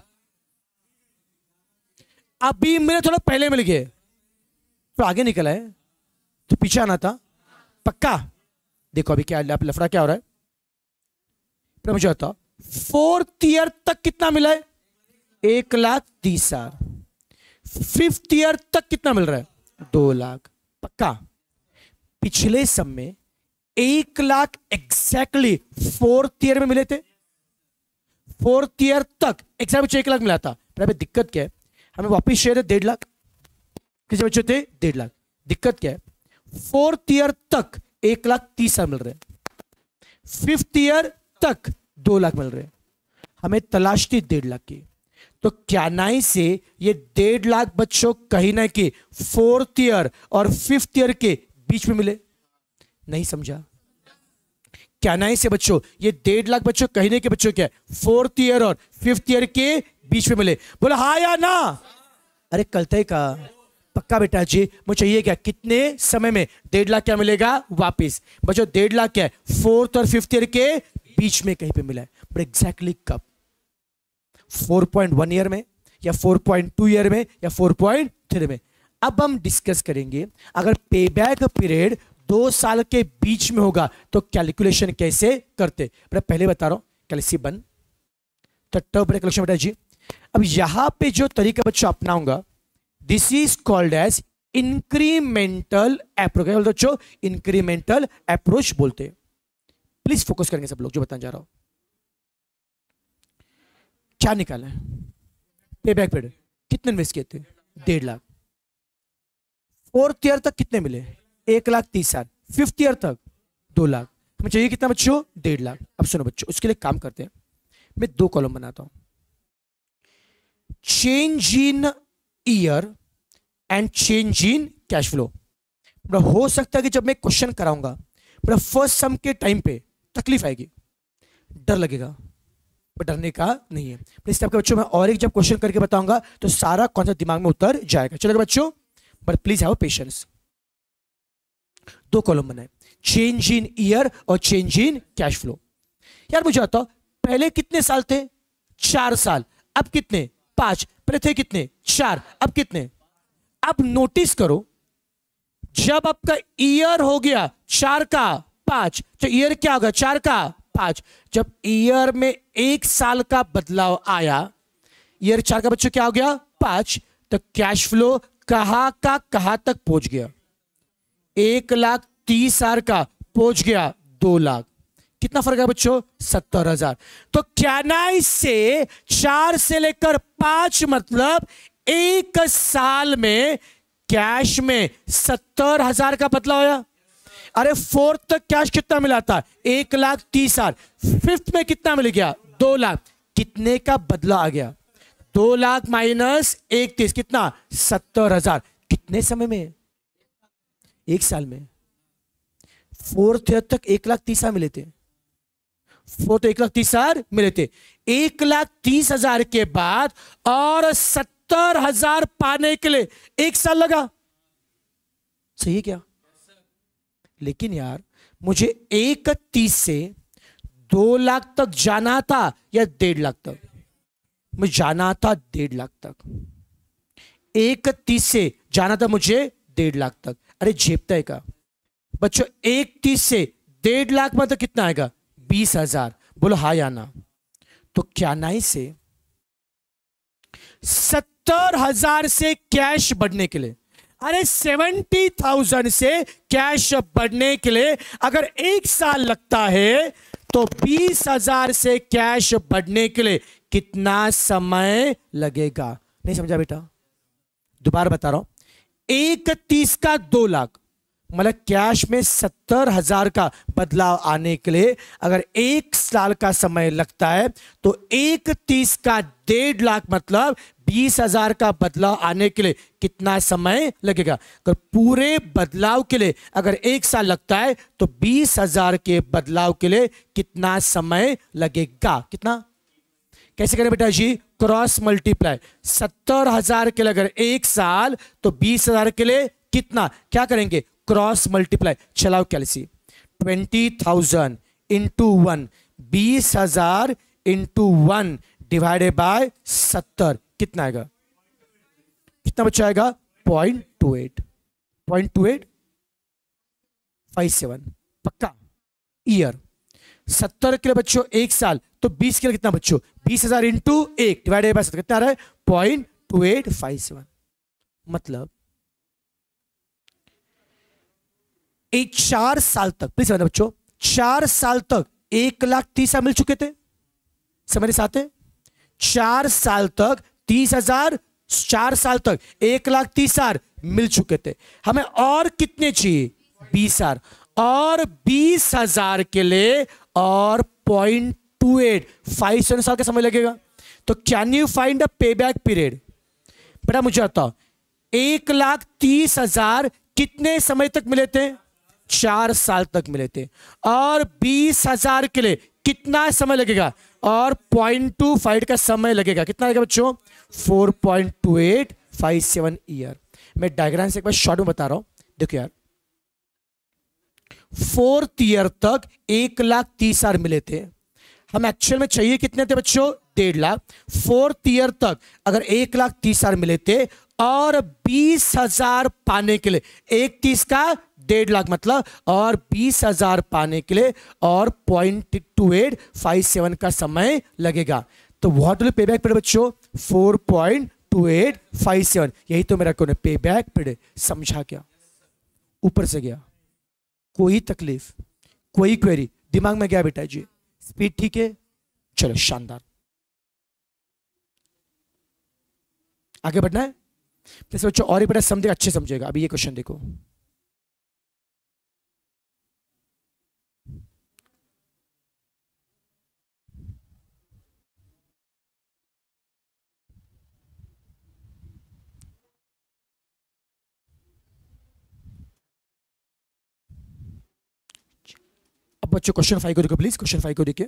अभी मेरे थोड़ा पहले मिल गए, तो आगे निकला है, तो पीछे आना था। पक्का? देखो अभी क्या लफड़ा क्या हो रहा है, मुझे बताओ। फोर्थ ईयर तक कितना मिला है? एक लाख तीस हजार। फिफ्थ ईयर तक कितना मिल रहा है? दो लाख। पक्का? पिछले सम में एक लाख एग्जैक्टली फोर्थ ईयर में मिले थे। फोर्थ ईयर तक एग्जैक्ट बच्चों एक लाख मिला था। पर अभी दिक्कत क्या है, हमें वापिस शेयर है डेढ़ लाख। कितने बच्चे थे? डेढ़ लाख। दिक्कत क्या है, फोर्थ ईयर तक एक लाख तीस हजार मिल रहे हैं, फिफ्थ ईयर तक दो लाख मिल रहे हैं, हमें तलाश थी डेढ़ लाख की। तो क्या नाई से ये डेढ़ लाख बच्चों कहीं ना कहीं फोर्थ ईयर और फिफ्थ ईयर के बीच में मिले? नहीं समझा? क्या नाई से बच्चों ये डेढ़ लाख बच्चों कहीं ना कहीं बच्चों क्या फोर्थ ईयर और फिफ्थ ईयर के बीच में मिले? बोला हाँ या ना? अरे कलते का पक्का बेटा जी। मुझे चाहिए क्या, कितने समय में डेढ़ लाख क्या मिलेगा वापिस? बच्चों डेढ़ लाख क्या है, फोर्थ और फिफ्थ ईयर के बीच में कहीं पे मिला है। बट एग्जैक्टली कब? फोर पॉइंट वन ईयर में, या फोर पॉइंट टू ईयर में, या फोर पॉइंट थ्री में? अब हम डिस्कस करेंगे अगर पेबैक पीरियड दो साल के बीच में होगा तो कैलकुलेशन कैसे करते। पहले बता रहा हूं कैलसी बन तो कैलकुलेशन बेटा जी। अब यहां पे जो तरीका बच्चों अपनाऊंगा, this is called as incremental approach. क्या बोलते बच्चों? इंक्रीमेंटल अप्रोच बोलते। प्लीज फोकस करेंगे सब लोग जो बताने जा रहा हूं। क्या निकाला है? पेबैक पीरियड कितने इन्वेस्ट किए थे? डेढ़ लाख। फोर्थ ईयर तक कितने मिले? एक लाख तीस हजार। फिफ्थ ईयर तक दो लाख। हमें चाहिए कितना बच्चों? डेढ़ लाख। अब सुनो बच्चों, उसके लिए काम करते हैं, मैं दो कॉलम बनाता हूं, change in year and change in cash flow. हो सकता है कि जब मैं क्वेश्चन कराऊंगा फर्स्ट सम के टाइम पे तकलीफ आएगी, डर लगेगा, पर डरने का नहीं है। इस टाइप के बच्चों में और एक जब क्वेश्चन करके बताऊंगा तो सारा कॉन्सेप्ट दिमाग में उतर जाएगा। चलेगा बच्चों? But please have patience. दो कॉलम बनाए, चेंज इन ईयर और चेंज इन कैश फ्लो। यार मुझे बताओ, पहले कितने साल थे? चार साल। अब कितने? पांच। पहले थे कितने? चार। अब कितने? अब नोटिस करो, जब आपका ईयर हो गया चार का पांच, तो ईयर क्या होगा? चार का पांच। जब ईयर में एक साल का बदलाव आया, ईयर चार का बच्चों क्या हो गया? पांच। तो कैश फ्लो कहां का कहां तक पहुंच गया? एक लाख तीस हजार का पहुंच गया दो लाख। कितना फर्क है बच्चों? सत्तर हजार। तो क्या ना इससे चार से लेकर पांच मतलब एक साल में कैश में सत्तर हजार का बदलाव आया। अरे फोर्थ तक कैश कितना मिला था? एक लाख तीस हजार। फिफ्थ में कितना मिल गया? दो लाख। कितने का बदलाव आ गया? दो लाख माइनस एक तीस, कितना? सत्तर हजार। कितने समय में? एक साल में। फोर्थ ईयर तक एक लाख तीस हजार मिले थे। फोर्थ एक लाख तीस हजार मिले थे। एक लाख तीस हजार के बाद और सत्तर हजार पाने के लिए एक साल लगा। सही है क्या? लेकिन यार मुझे एक तीस से दो लाख तक जाना था या डेढ़ लाख तक? मुझे जाना था डेढ़ लाख तक। एक तीस से जाना था मुझे डेढ़ लाख तक। अरे झेपता है का बच्चों? एक तीस से डेढ़ लाख में तो कितना आएगा? बीस हजार। बोलो हाँ या ना? तो क्या नाई से सत्तर हजार से कैश बढ़ने के लिए, अरे सेवेंटी थाउजेंड से कैश बढ़ने के लिए अगर एक साल लगता है तो बीस हजार से कैश बढ़ने के लिए कितना समय लगेगा? नहीं समझा बेटा? दोबारा बता रहा हूं, एक तीस का दो लाख मतलब कैश में सत्तर हजार का बदलाव आने के लिए अगर एक साल का समय लगता है तो एक तीस का डेढ़ लाख मतलब बीस हजार का बदलाव आने के लिए कितना समय लगेगा? अगर पूरे बदलाव के लिए अगर एक साल लगता है तो बीस हजार के बदलाव के लिए कितना समय लगेगा? कितना? कैसे करें बेटा जी? Cross multiply. सत्तर हजार के लिए अगर एक साल तो बीस हजार के लिए कितना? क्या करेंगे? Cross multiply. चलाओ calci. Twenty thousand into one, बीस हजार इंटू वन डिवाइडेड बाय सत्तर, कितना आएगा? कितना बच्चा आएगा? Point two eight. Point two eight five seven. पक्का? ईयर सत्तर के लिए बच्चों एक साल, तो बीस के लिए कितना बच्चों, बीस हजार इंटू एक डिवाइडेड बाय सत्तर कितना आ रहा है, point two eight five seven. मतलब एक चार साल तक, प्लीज समझना बच्चों, चार साल तक एक लाख तीस हजार मिल चुके थे, समझ साथ है, चार साल तक तीस हजार, चार साल तक एक लाख तीस हजार मिल चुके थे। हमें और कितने चाहिए, बीस हजार, और बीस हजार के लिए और point two eight five seven साल का समय लगेगा। तो कैन यू फाइंड अ पे बैक पीरियड? बेटा मुझे बताओ, एक लाख तीस हजार कितने समय तक मिले थे, चार साल तक मिले थे, और बीस हजार के लिए कितना समय लगेगा, और पॉइंट टू फाइव का समय लगेगा, कितना लगेगा बच्चों, four point two eight five seven year. मैं डायग्राम से एक बार शॉर्ट में बता रहा हूं, देखो यार, फोर्थ ईयर तक एक लाख तीस हजार मिले थे, हम एक्चुअल में चाहिए कितने थे बच्चों, डेढ़ लाख। फोर्थ ईयर तक अगर एक लाख तीस हजार मिले थे और बीस हजार पाने के लिए, एक तीस का डेढ़ लाख मतलब, और बीस हजार पाने के लिए और point two eight five seven का समय लगेगा। तो what will pay back period बच्चों, four point two eight five seven. यही तो मेरा कौन है, पे बैक पीरियड। समझा क्या, ऊपर से गया, कोई तकलीफ, कोई क्वेरी दिमाग में गया बेटा जी, स्पीड ठीक है, चलो शानदार, आगे बढ़ना है। जैसे बच्चों और ही बेटा समझेगा, अच्छे समझेगा। अभी ये क्वेश्चन देखो, अब बच्चों क्वेश्चन फाइव को देखो प्लीज, क्वेश्चन फाइव को देखिए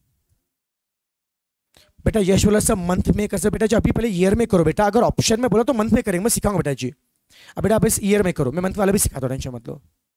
बेटा। यश बोला सब मंथ में कर सकते बेटा जी, अभी पहले ईयर में करो बेटा, अगर ऑप्शन में बोला तो मंथ में करेंगे, मैं सिखाऊंगा बेटा जी। अब बेटा आप इस ईयर में करो, मैं मंथ वाला भी सिखा दो, टेंशन मत लो।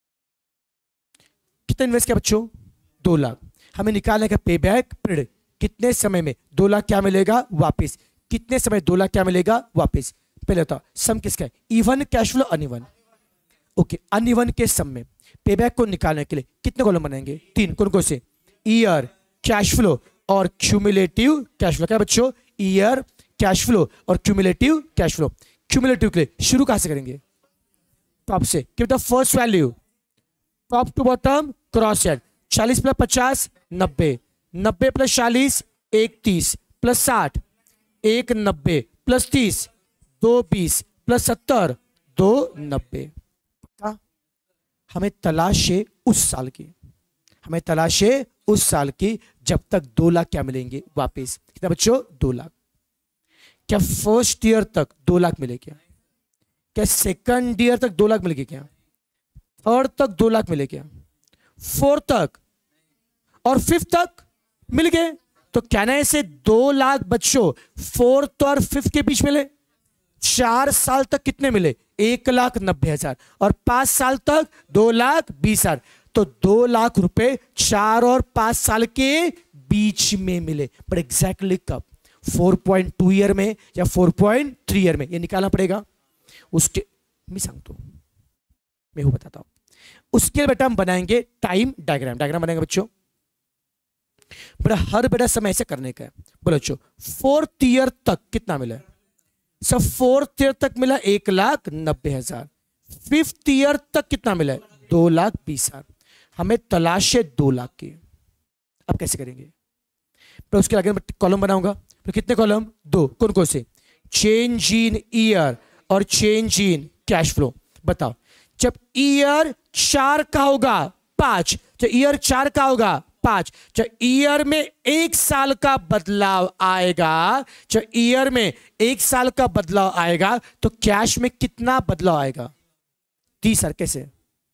कितना इन्वेस्ट किया बच्चों, दो लाख। हमें निकालने का पे बैक पीरियड, कितने समय में दो लाख क्या मिलेगा वापस, कितने समय दो लाख क्या मिलेगा वापस। पहले बताओ सम किसका है, even cash flow uneven. Okay, uneven के सम में पे बैक को निकालने के लिए कितने कॉलम बनाएंगे, तीन। कौन कौन से, ईयर, कैश फ्लो और क्यूमुलेटिव कैश फ्लो। क्या बच्चों, ईयर, कैश फ्लो और क्यूमुलेटिव कैश फ्लो। क्यूमुलेटिव के लिए शुरू कहां से करेंगे, टॉप से, कि मतलब first value top to bottom cross head. चालीस प्लस पचास नब्बे, नब्बे प्लस चालीस एक तीस, प्लस साठ एक नब्बे, प्लस तीस दो बीस, प्लस सत्तर दो नब्बे। हमें तलाश है उस साल की, हमें तलाश है उस साल की जब तक दो लाख क्या मिलेंगे वापस। कितना बच्चों, दो लाख। क्या फर्स्ट ईयर तक दो लाख मिले क्या, क्या सेकंड ईयर तक दो लाख मिले क्या, थर्ड तक दो लाख मिले क्या, फोर्थ तक और फिफ्थ तक मिल गए। तो कहने से दो लाख बच्चों फोर्थ और फिफ्थ के बीच मिले। चार साल तक कितने मिले, एक लाख नब्बे हजार, और पांच साल तक दो लाख बीस हजार। तो दो लाख रुपए चार और पांच साल के बीच में मिले, पर एग्जैक्टली कब, फोर पॉइंट टू ईयर में या फोर पॉइंट थ्री ईयर में, ये निकालना पड़ेगा। उसके मैं सांगतो मैं हूं बताता हूं। उसके लिए बेटा हम बनाएंगे टाइम डायग्राम, डायग्राम बनाएंगे बच्चों। बेटा हर बेटा समय ऐसे करने का है। बोलो बच्चों फोर्थ ईयर तक कितना मिला, सब फोर्थ ईयर तक मिला एक लाख नब्बे हजार। फिफ्थ ईयर तक कितना मिला, दो लाख बीस हजार। हमें तलाश है दो लाख की। अब कैसे करेंगे, तो उसके आगे कॉलम बनाऊंगा। तो कितने कॉलम, दो। कौन कौन से, चेंज इन ईयर और चेंज इन कैश फ्लो। बताओ जब ईयर चार का होगा पांच, जब ईयर चार का होगा पांच, जब ईयर में एक साल का बदलाव आएगा, जब ईयर में एक साल का बदलाव आएगा तो कैश में कितना बदलाव आएगा, तीस हजार। कैसे,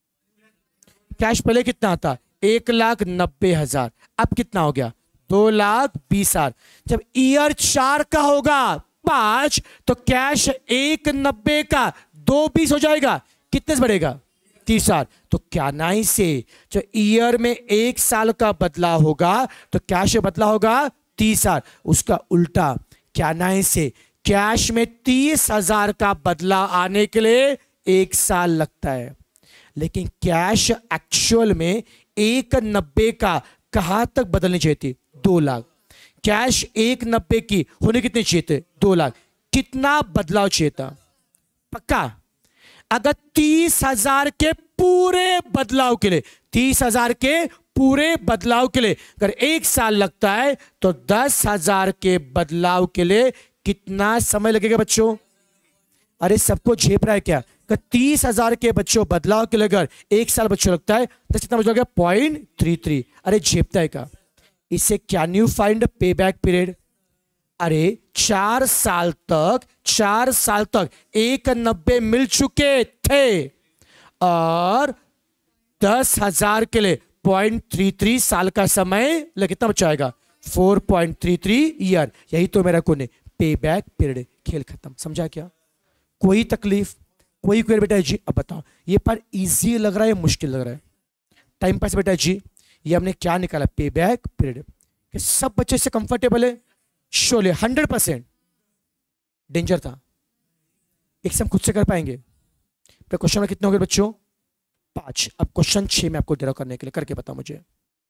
कैश पहले कितना आता, एक लाख नब्बे हजार, अब कितना हो गया, दो लाख बीस हजार। जब ईयर चार का होगा पांच, तो कैश एक नब्बे का दो बीस हो जाएगा, कितने से बढ़ेगा, तीस हजार। तो क्या नाई से जो ईयर में एक साल का बदलाव होगा तो कैश में बदलाव होगा तीस हजार। उसका उल्टा क्या नाई से कैश में तीस हजार का बदलाव आने के लिए एक साल लगता है, लेकिन कैश एक्चुअल में एक नब्बे का कहां तक बदलनी चाहिए थी? दो लाख। कैश एक नब्बे की होने कितने चाहिए थे? दो लाख। कितना बदलाव चाहिए था? पक्का? अगर तीस हजार के पूरे बदलाव के लिए, तीस हजार के पूरे बदलाव के लिए अगर एक साल लगता है तो दस हजार के बदलाव के लिए कितना समय लगेगा बच्चों? अरे सबको झेप रहा है क्या? तीस हजार के बच्चों बदलाव के लिए अगर एक साल बच्चों लगता है तो कितना बदलाव? Point three three. अरे झेपता है क्या? इसे कैन यू फाइंड पे बैक पीरियड? अरे चार साल तक, चार साल तक एक नब्बे मिल चुके थे और दस हजार के लिए पॉइंट थ्री थ्री साल का समय लगे, कितना बचाएगा? Four point three three year. यही तो मेरा कोने पे बैक पीरियड। खेल खत्म। समझा क्या? कोई तकलीफ, कोई क्वेरी बेटा जी? अब बताओ ये पार्ट इजी लग रहा है या मुश्किल लग रहा है? टाइम पास बेटा जी। ये हमने क्या निकाला? पे बैक पीरियड। सब बच्चे से कंफर्टेबल है? Sholay hundred percent. डेंजर था। एक से हम खुद से कर पाएंगे? क्वेश्चन में कितने हो गए बच्चों? पांच। अब क्वेश्चन छह में आपको दे रहा करने के लिए, करके बताओ मुझे।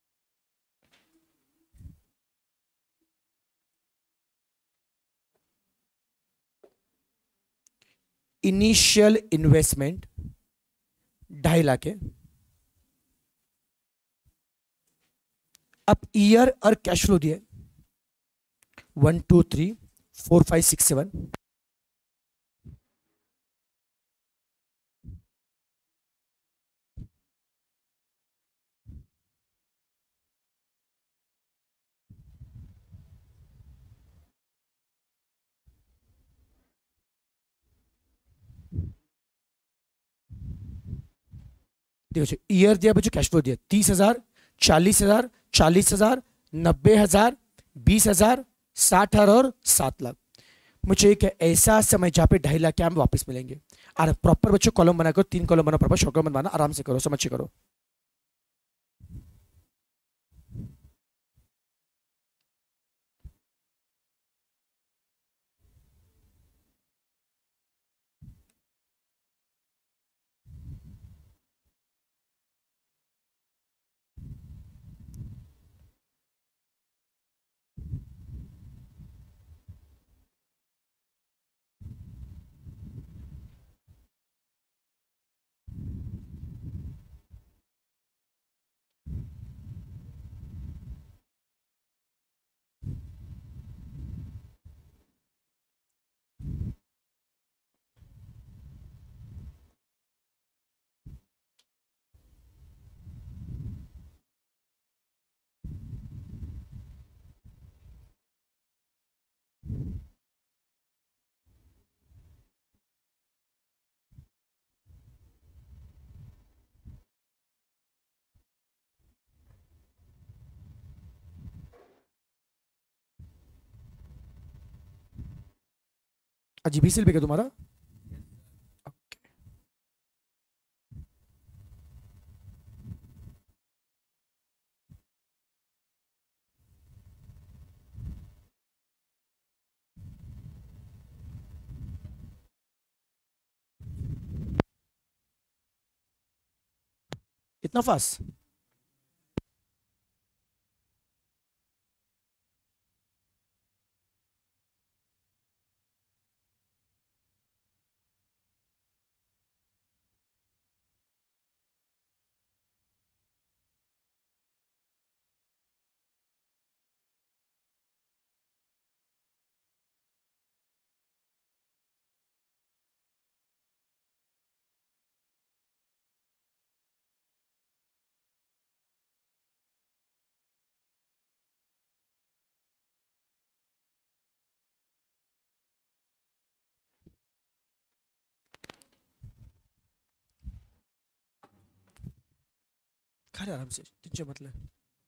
इनिशियल इन्वेस्टमेंट ढाई लाख है। अब ईयर और कैश फ्लो दिया one two three four five six seven. देखो ईयर दिया बच्चों, कैश फ्लो दिया तीस हजार, चालीस हजार, चालीस हजार, नब्बे हजार, बीस हजार, साठ हजार और सात लाख। मुझे एक ऐसा समय जहां पे ढाई लाख के हम वापस मिलेंगे। और प्रॉपर बच्चों कॉलम बना करो, तीन कॉलम बना, प्रॉपर शॉर्ट कॉलम बनाना, आराम से करो, समझ के करो। अजी बीस रुपये का तुम्हारा? इतना फास्ट? खा रहे आराम से, टेंशन मतलब।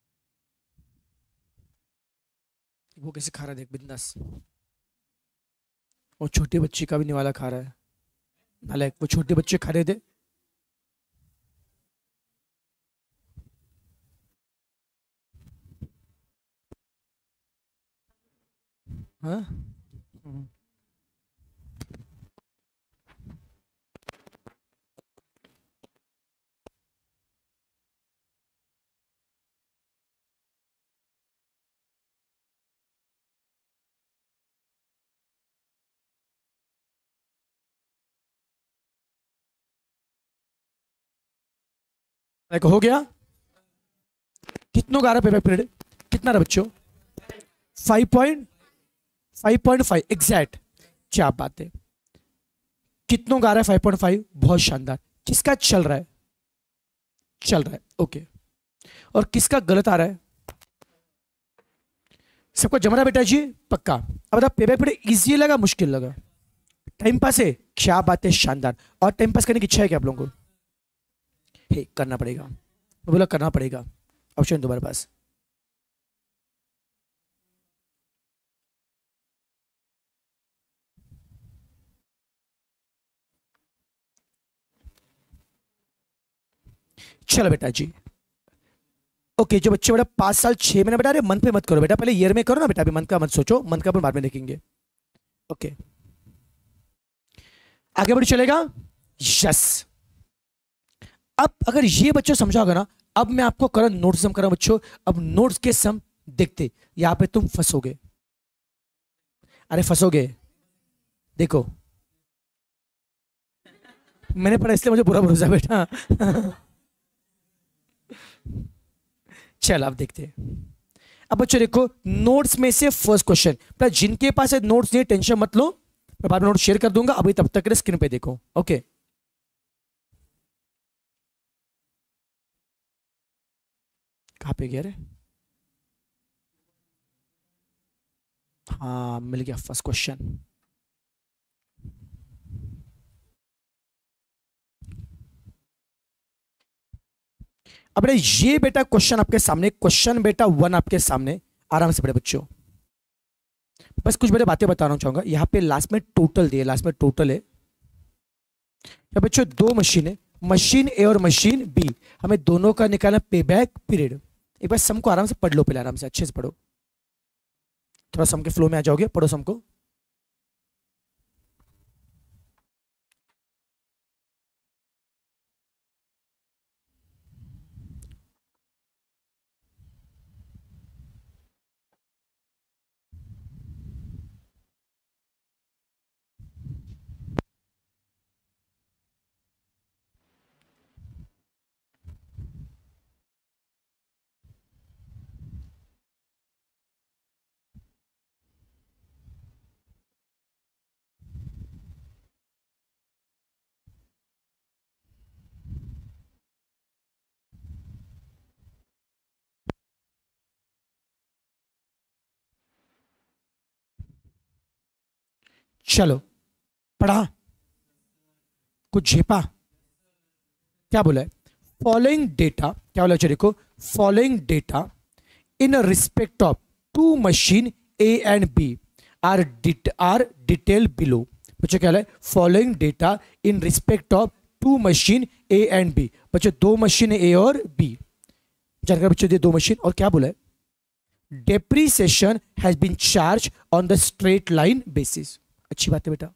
वो कैसे खा रहा है देख, बिंदास। और छोटे बच्चे का भी निवाला खा रहा है, नालायक। वो छोटे बच्चे खा रहे थे। हाँ। हम्म। देखो हो गया। कितनों का आ रहा है पेबैक पीरियड? कितना रहा बच्चों? Five point five point five exact. क्या बात है। कितनों का आ रहा है? Five point five. बहुत शानदार। किसका चल रहा है? चल रहा है, ओके। और किसका गलत आ रहा है? सबको जम रहा है बेटा जी? पक्का। अब बता, पेबैक पीरियड इजी लगा मुश्किल लगा? टाइम पास है? क्या बात है, शानदार। और टाइम पास करने की इच्छा है क्या आप लोगों को? हे, करना पड़ेगा। मैं बोला करना पड़ेगा। ऑप्शन तुम्हारे पास। चलो बेटा जी, ओके। जो बच्चे बेटा पांच साल छह महीने बेटा, अरे मंथ पे मत करो बेटा, पहले ईयर में करो ना बेटा, अभी मंथ का मत सोचो, मंथ का अपन बाद में देखेंगे। ओके, आगे बढ़ चलेगा। यस। अब अगर ये बच्चों समझा होगा ना, अब मैं आपको करंट नोट्स सम कर रहा हूं बच्चों। अब नोट्स के सम देखते, यहां पे तुम फंसोगे। अरे फंसोगे। देखो, मैंने पढ़ा इसलिए मुझे पूरा भरोसा है बेटा। चल अब देखते हैं। अब बच्चों देखो, नोट्स में से फर्स्ट क्वेश्चन, पर जिनके पास नोट्स नहीं, टेंशन मत लो, मैं बाद में नोट शेयर कर दूंगा, अभी तब तक स्क्रीन पे देखो। ओके, कहां पे गया रे? हाँ मिल गया फर्स्ट क्वेश्चन। अब बेटा ये बेटा क्वेश्चन आपके सामने, क्वेश्चन बेटा वन आपके सामने, आराम से बेटा बच्चों। बस कुछ बेटा बातें बताना चाहूंगा, यहाँ पे लास्ट में टोटल दिए, लास्ट में टोटल है। अब बच्चों दो मशीन है, मशीन ए और मशीन बी, हमें दोनों का निकालना पे बैक पीरियड। एक बार सम को आराम से पढ़ लो, पहले आराम से अच्छे से पढ़ो, थोड़ा सम के फ्लो में आ जाओगे, पढ़ो सम को। चलो, पढ़ा? कुछ झेपा? क्या बोला है? फॉलोइंग डेटा, क्या बोला देखो, following data in respect of two machine A and B are dit are detail below. बच्चों क्या है? Following data in respect of two machine A and B. बच्चों दो मशीन ए और बी, जानकर बच्चों दे दो मशीन, और क्या बोला है? Depreciation has been charge on the straight line basis. अच्छी बात है बेटा,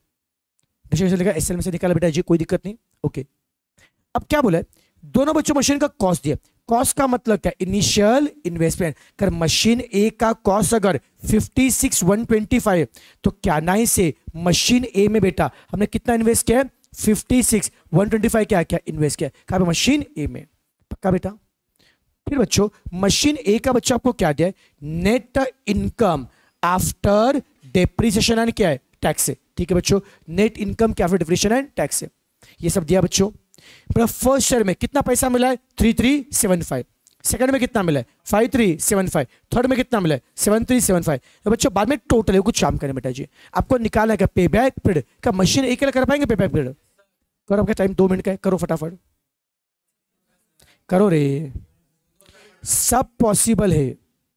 एस एल में से निकाला बेटा जी, कोई दिक्कत नहीं। ओके, अब क्या बोला है? दोनों बच्चों मशीन का कॉस्ट दिया। कॉस्ट का मतलब क्या? Initial investment. कर मशीन ए का कॉस्ट अगर fifty six one twenty five, तो क्या नाइन से मशीन ए में बेटा हमने कितना इन्वेस्ट किया है? Fifty six one twenty five क्या क्या इन्वेस्ट किया? कहां पे? मशीन ए में। पक्का बेटा? फिर बच्चों मशीन ए का बच्चा आपको क्या दिया है? Net income after depreciation and क्या है? टैक्स है। ठीक है बच्चों, नेट इनकम क्या आफ्टर डेप्रिसिएशन एंड टैक्स है, ये सब दिया बच्चों। फर्स्ट शेयर में कितना पैसा मिला है? Three three seven five. Second में कितना मिला है? Five three seven five. Third में कितना मिला है? Seven three seven five. तो बच्चों बाद में टोटल है, कुछ काम करें बेटा जी, आपको निकालना है पे बैक पीरियड का। मशीन एक कर पाएंगे पे बैक पीरियड? करो, आपका टाइम दो मिनट का है, करो फटाफट करो रे, सब पॉसिबल है।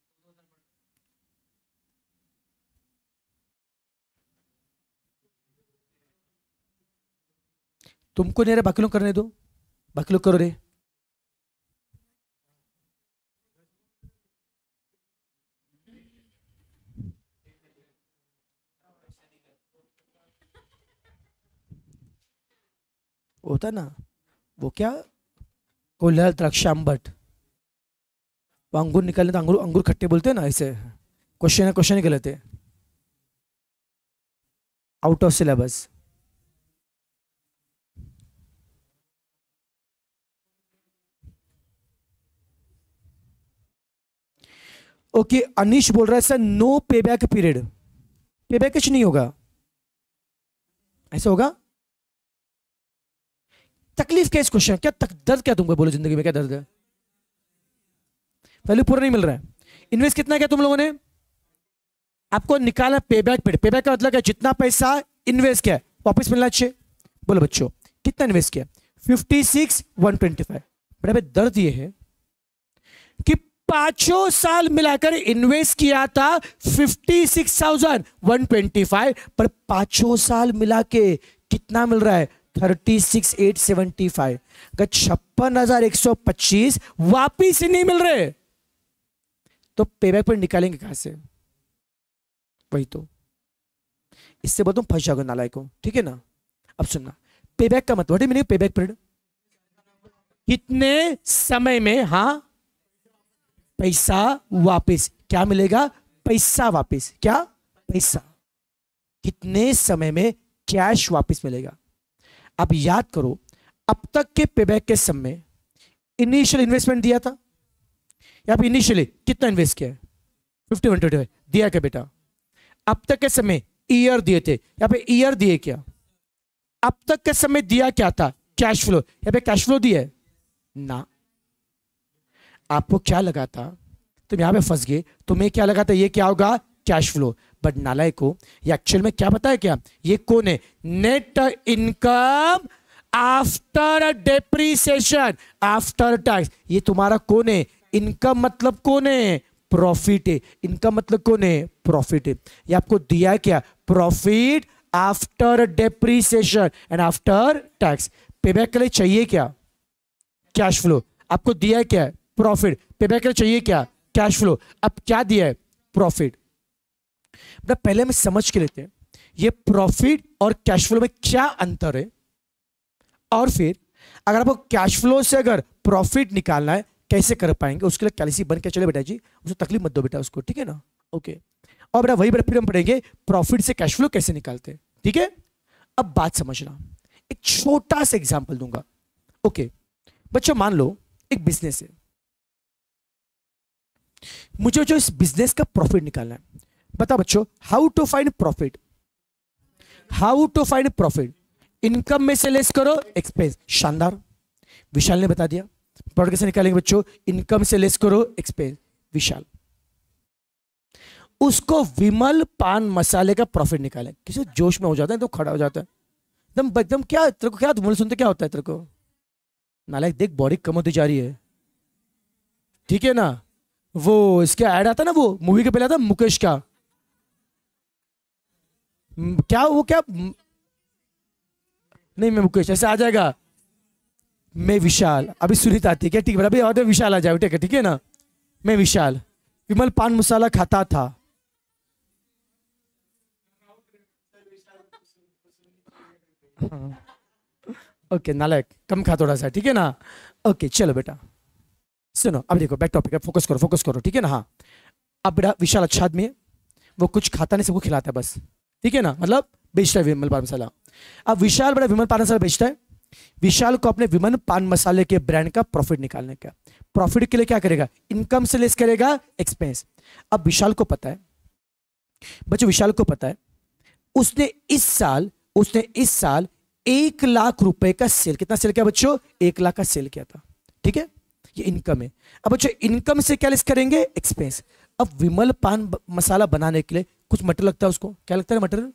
तुमको नहीं रहा, बाकी लोग करने दो, बाकी लोग करो रे। होता ना वो क्या, कोल्हल द्राक्षाम्बट, वो अंगूर निकालने तो अंगूर अंगूर खट्टे बोलते हैं ना, ऐसे क्वेश्चन है, क्वेश्चन ही गलत है, out of syllabus. Okay, Anish बोल रहा है sir no pay back period, pay back कुछ नहीं होगा, ऐसा होगा? तकलीफ क्या इस क्वेश्चन, क्या तक, दर्द क्या तुमको, बोलो जिंदगी में क्या दर्द है? वैल्यू पूरा नहीं मिल रहा है। इन्वेस्ट कितना किया तुम लोगों ने? आपको निकालना पे बैक पीरियड। पे बैक का मतलब क्या? जितना पैसा इन्वेस्ट किया वापस मिलना चाहिए। बोलो बच्चों कितना इन्वेस्ट किया? Fifty six one twenty five. बड़ा भाई दर्द ये है कि पांचों साल मिलाकर इन्वेस्ट किया था fifty six thousand one twenty five, पर पांचों साल मिला के कितना मिल रहा है? Thirty six eight seventy five. अगर छप्पन हजार एक सौ पच्चीस वापिस नहीं मिल रहे तो पेबैक पर निकालेंगे कहां से? वही तो, इससे बोलता हूं फंस जाओगे नालायक को, ठीक है ना? अब सुनना, पेबैक का मतलब मीनिंग पेबैक पीरियड, कितने समय में हाँ पैसा वापस, क्या मिलेगा? पैसा वापस, क्या? पैसा। कितने समय में कैश वापस मिलेगा? अब याद करो, अब तक के पेबैक के समय इनिशियल इन्वेस्टमेंट दिया था, या पे इनिशियली कितना इन्वेस्ट किया है? फिफ्टी वन ट्वेंटी फाइव दिया क्या बेटा? अब तक के समय ईयर दिए थे, यहाँ पे ईयर दिए क्या? अब तक के समय दिया क्या था? कैश फ्लो, यहाँ पे कैश फ्लो दिया है ना? आपको क्या लगा था? तुम यहां पे फंस गए, तुम्हें क्या लगा था? ये क्या होगा? Cash flow. बट नालायक को ये एक्चुअल में क्या पता है क्या? ये कौन है? Net income after depreciation, after tax. ये तुम्हारा कौन है? इनकम मतलब कौन है? प्रॉफिट है। इनकम मतलब कौन है? प्रॉफिट है। ये आपको दिया है क्या? Profit after depreciation and after tax. Payback के लिए चाहिए क्या? Cash flow. आपको दिया है क्या? प्रॉफिट। पेबैक के लिए चाहिए क्या? Cash flow. अब क्या दिया है? प्रॉफिट। पहले हम समझ के लेते हैं ये प्रॉफिट और कैश फ्लो में क्या अंतर है, और फिर अगर आपको कैश फ्लो से अगर प्रॉफिट निकालना है कैसे कर पाएंगे, उसके लिए कैलसी बन के चले बेटा जी, उसको तकलीफ मत दो बेटा उसको, ठीक है ना? ओके, और बेटा वही बेटा फिर हम पढ़ेंगे प्रॉफिट से कैश फ्लो कैसे निकालते हैं, ठीक है? अब बात समझना, एक छोटा सा एग्जांपल दूंगा। ओके बच्चों, मान लो एक बिजनेस है, मुझे जो इस बिजनेस का प्रॉफिट निकालना है। बताओ बच्चों, how to find profit? How to find profit? Income में से लेस करो एक्सपेंस। शानदार, विशाल ने बता दिया। प्रॉफिट कैसे निकालेंगे बच्चों? इनकम से लेस करो एक्सपेंस। विशाल, उसको विमल पान मसाले का प्रॉफिट निकालें। किसी जोश में हो जाता है तो खड़ा हो जाता है एकदम एकदम। क्या तेरे को क्या विमल सुनते क्या होता है तेरे को? नालायक देख, बॉडी कम होती जा रही है, ठीक है ना? वो इसका ऐड आता ना, वो मूवी के पहले आता मुकेश का, क्या वो क्या नहीं, मैं मुकेश ऐसे आ जाएगा। मैं विशाल, अभी सुनीत आती है क्या? ठीक है अभी और विशाल आ जाए, ठीक है, ठीक है ना? मैं विशाल, विमल पान मसाला खाता था। ओके नालायक, कम खा थोड़ा सा, ठीक है ना? ओके चलो बेटा सुनो, अब देखो बैक टॉपिक है, फोकस करो फोकस करो, ठीक है ना? हाँ, अब बेटा विशाल अच्छा आदमी है, वो कुछ खाता नहीं, सबको खिलाता है बस, ठीक है ना? मतलब बेचता है विमल पान मसाला। अब विशाल बड़ा विमल पान मसाला बेचता है। विशाल को अपने विमल पान मसाले के ब्रांड का प्रॉफिट निकालने का, प्रॉफिट के लिए क्या करेगा? इनकम से लेस करेगा एक्सपेंस। अब विशाल को पता है बच्चों, विशाल को पता है उसने इस साल उसने इस साल एक लाख रुपए का सेल, कितना सेल किया बच्चों? एक लाख का सेल किया था, ठीक है? ये इनकम है। अब बच्चों इनकम से क्या लेस करेंगे? एक्सपेंस। अब विमल पान मसाला बनाने के लिए कुछ मटेरियल लगता है, उसको क्या लगता है मटेरियल?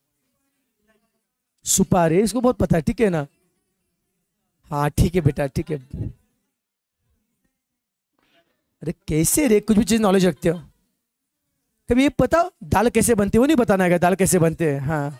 सुपारी, इसको बहुत पता है, ठीक है ना? हाँ ठीक है बेटा, ठीक है। अरे कैसे रे, कुछ भी चीज नॉलेज रखते हो? कभी ये पता दाल कैसे बनती है? वो नहीं बताना है दाल कैसे बनते हैं। हाँ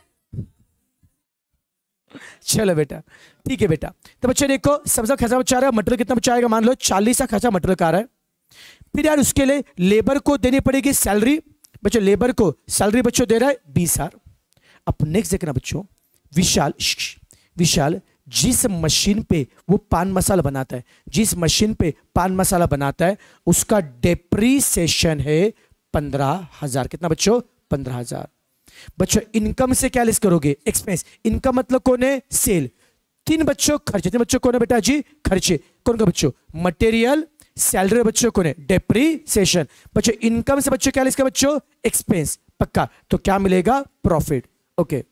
चलो बेटा, ठीक है बेटा। तो बच्चे देखो, सबसे खर्चा बचा रहा है, मटेरियल कितना बचाएगा? मान लो चालीस का खर्चा मटेरियल का आ रहा है। फिर यार उसके लिए लेबर को देनी पड़ेगी सैलरी। बच्चों लेबर को सैलरी बच्चों दे रहा है बीस हजार। अब नेक्स्ट देखना बच्चों, विशाल विशाल जिस मशीन पे वो पान मसाला बनाता है, जिस मशीन पे पान मसाला बनाता है, उसका डेप्रीसिएशन है पंद्रह हजार। कितना बच्चों? पंद्रह हजार। बच्चों इनकम से क्या लेस करोगे? एक्सपेंस। इनकम मतलब कौन है? सेल। तीन बच्चों खर्चे, तीन बच्चों कौन है बेटा जी? खर्चे। कौन का बच्चों? मटेरियल, सैलरी बच्चों को ने डेप्रीसिएशन, बच्चों इनकम से बच्चों क्या लिखा बच्चों एक्सपेंस, पक्का, तो क्या मिलेगा प्रॉफिट। ओके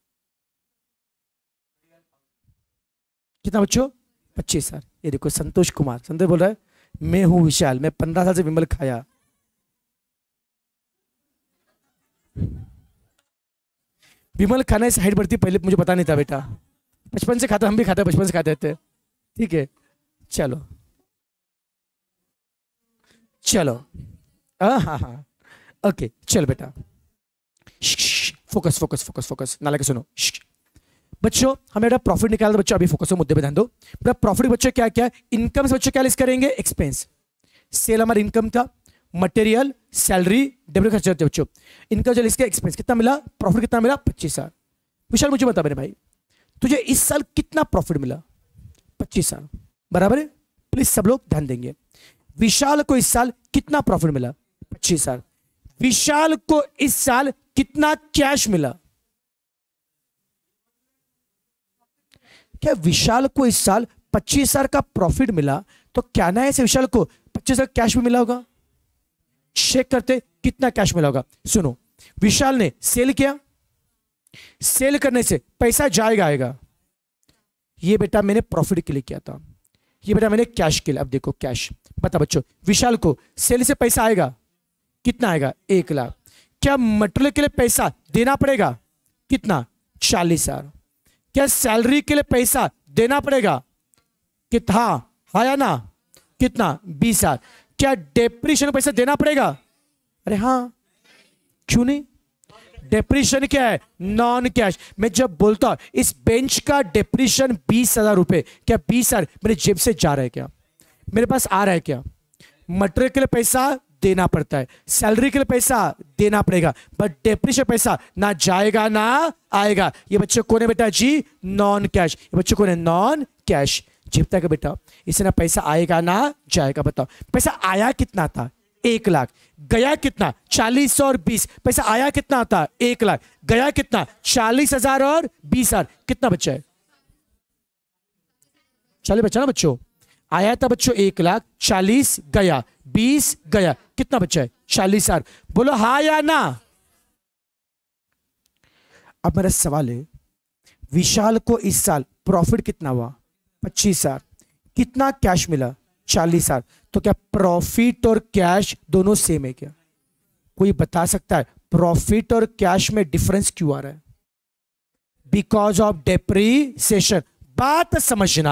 कितना बच्चों पच्चीस हजार। ये देखो संतोष कुमार, संतोष बोल रहा है मैं हूं विशाल, मैं पंद्रह साल से विमल खाया। विमल खाने से हाइट बढ़ती पहले मुझे पता नहीं था बेटा, बचपन से खाता, हम भी खाते बचपन से खाते थे। ठीक है चलो चलो हाँ हाँ हाँ ओके चल बेटा, फोकस फोकस फोकस फोकस नाला के सुनो बच्चों, हमें बेटा प्रॉफिट निकाल दो बच्चों, अभी फोकस हो मुद्दे पे ध्यान दो बेटा। प्रॉफिट बच्चों क्या क्या, इनकम से बच्चों क्या लिस्ट करेंगे एक्सपेंस, सेल हमारा इनकम था, मटेरियल सैलरी डेबिट खर्चे होते बच्चों, इनकम जो लिस्ट एक्सपेंस कितना मिला, प्रॉफिट कितना मिला पच्चीस हजार। विशाल मुझे बता मेरे भाई तुझे इस साल कितना प्रॉफिट मिला, पच्चीस हजार बराबर है, प्लीज सब लोग ध्यान देंगे। विशाल को इस साल कितना प्रॉफिट मिला, पच्चीस हजार। विशाल को इस साल कितना कैश मिला, क्या विशाल को इस साल पच्चीस हजार का प्रॉफिट मिला तो क्या ना ऐसे विशाल को पच्चीस हजार कैश भी मिला होगा, चेक करते कितना कैश मिला होगा। सुनो विशाल ने सेल किया, सेल करने से पैसा जाएगा आएगा, ये बेटा मैंने प्रॉफिट के लिए किया था, ये बेटा मैंने कैश के लिए। अब देखो कैश बता बच्चों, विशाल को सेल से पैसा आएगा कितना आएगा एक लाख, क्या मटेरियल के लिए पैसा देना पड़ेगा कितना चालीस हजार, क्या सैलरी के लिए पैसा देना पड़ेगा कितना हाँ या ना कितना बीस हजार, क्या डेप्रिसिएशन पैसा देना पड़ेगा, अरे हाँ क्यों नहीं, डेप्रिसिएशन क्या है नॉन कैश। मैं जब बोलता हूं इस बेंच का डेप्रिसिएशन बीस हजार रुपए, क्या बीस हजार मेरे जेब से जा रहा है, क्या मेरे पास आ रहा है, क्या मटेरियल के लिए पैसा देना पड़ता है, सैलरी के लिए पैसा देना पड़ेगा, बट डेप्रिसिएशन पैसा ना जाएगा ना आएगा। ये बच्चे कौन है बेटा जी नॉन कैश, ये बच्चे कौन है नॉन कैश। जेब तक बेटा इससे ना पैसा आएगा ना जाएगा, बताओ पैसा आया कितना था एक लाख, गया कितना चालीस और बीस, पैसा आया कितना था एक लाख, गया कितना चालीस हजार और बीस हजार, कितना बच्चा है चालीस बच्चा ना बच्चों, आया था बच्चों एक लाख, चालीस गया, बीस गया, कितना बच्चा है चालीस हजार, बोलो हाँ या ना। अब मेरा सवाल है विशाल को इस साल प्रॉफिट कितना हुआ पच्चीस हजार, कितना कैश मिला चालीस हजार, तो क्या प्रॉफिट और कैश दोनों सेम है क्या, कोई बता सकता है प्रॉफिट और कैश में डिफरेंस क्यों आ रहा है, बिकॉज ऑफ डेप्रीसिएशन। बात समझना,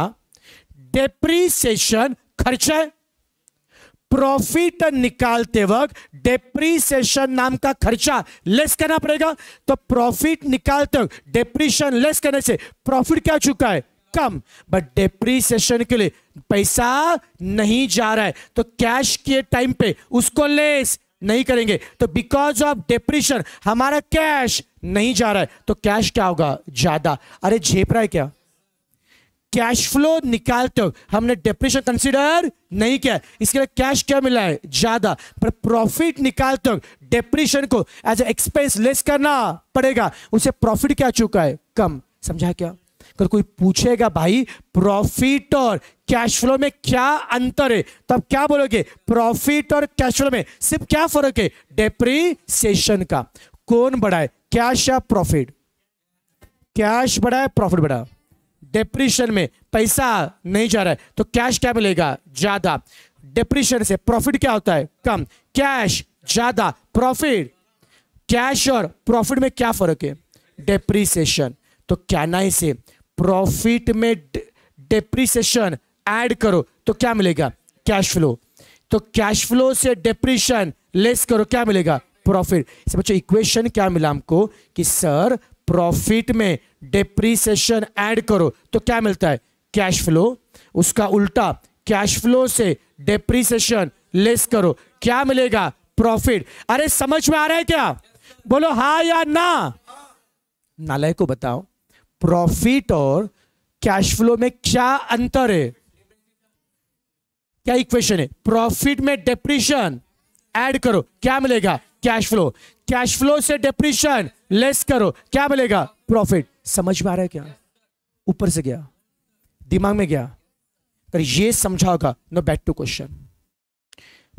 डेप्रीसिएशन खर्चा है, प्रॉफिट निकालते वक्त डेप्रीसिएशन नाम का खर्चा लेस करना पड़ेगा, तो प्रॉफिट निकालते वक्त डेप्रीसिएशन लेस करने से प्रॉफिट क्या चुका है कम, बट डेप्रीसिएशन के लिए पैसा नहीं जा रहा है, तो कैश के टाइम पे उसको लेस नहीं करेंगे, तो बिकॉज ऑफ डेप्रीसिएशन हमारा कैश नहीं जा रहा है, तो कैश क्या होगा ज्यादा। अरे झेप रहा है क्या, कैश फ्लो निकालते हो हमने डेप्रिसिएशन कंसीडर नहीं किया, इसके लिए कैश क्या मिला है ज्यादा, पर प्रॉफिट निकालते हो डेप्रिसिएशन को एज ए एक्सपेंस लेस करना पड़ेगा, उसे प्रॉफिट क्या चुका है कम। समझा क्या, अगर कोई पूछेगा भाई प्रॉफिट और कैश फ्लो में क्या अंतर है, तब क्या बोलोगे प्रॉफिट और कैश फ्लो में सिर्फ क्या फर्क है डेप्रिसिएशन का। कौन बड़ा है कैश या प्रॉफिट, कैश बड़ा है प्रॉफिट बड़ा, डेप्रिसिएशन में पैसा नहीं जा रहा है तो कैश क्या मिलेगा ज्यादा, डेप्रिसिएशन से प्रॉफिट क्या होता है कम, कैश ज्यादा प्रॉफिट, कैश और प्रॉफिट में क्या फर्क है डेप्रिसिएशन, तो क्या ना इसे प्रॉफिट में डेप्रिसिएशन ऐड करो तो क्या मिलेगा कैश फ्लो, तो कैश फ्लो से डेप्रिसिएशन लेस करो क्या मिलेगा प्रॉफिट। इसे बच्चों इक्वेशन क्या मिला हमको कि सर प्रॉफिट में डेप्रिसिएशन ऐड करो तो क्या मिलता है कैश फ्लो, उसका उल्टा कैश फ्लो से डेप्रिसिएशन लेस करो क्या मिलेगा प्रॉफिट। अरे समझ में आ रहा है क्या, बोलो हाँ या ना। नालाय को बताओ प्रॉफिट और कैश फ्लो में क्या अंतर है, क्या इक्वेशन है, प्रॉफिट में डेप्रिसिएशन ऐड करो क्या मिलेगा कैश फ्लो, कैश फ्लो से डेप्रिसिएशन लेस करो क्या मिलेगा प्रॉफिट। समझ में आ रहा है क्या, ऊपर से गया दिमाग में गया, अगर ये समझा होगा नो बैक टू क्वेश्चन।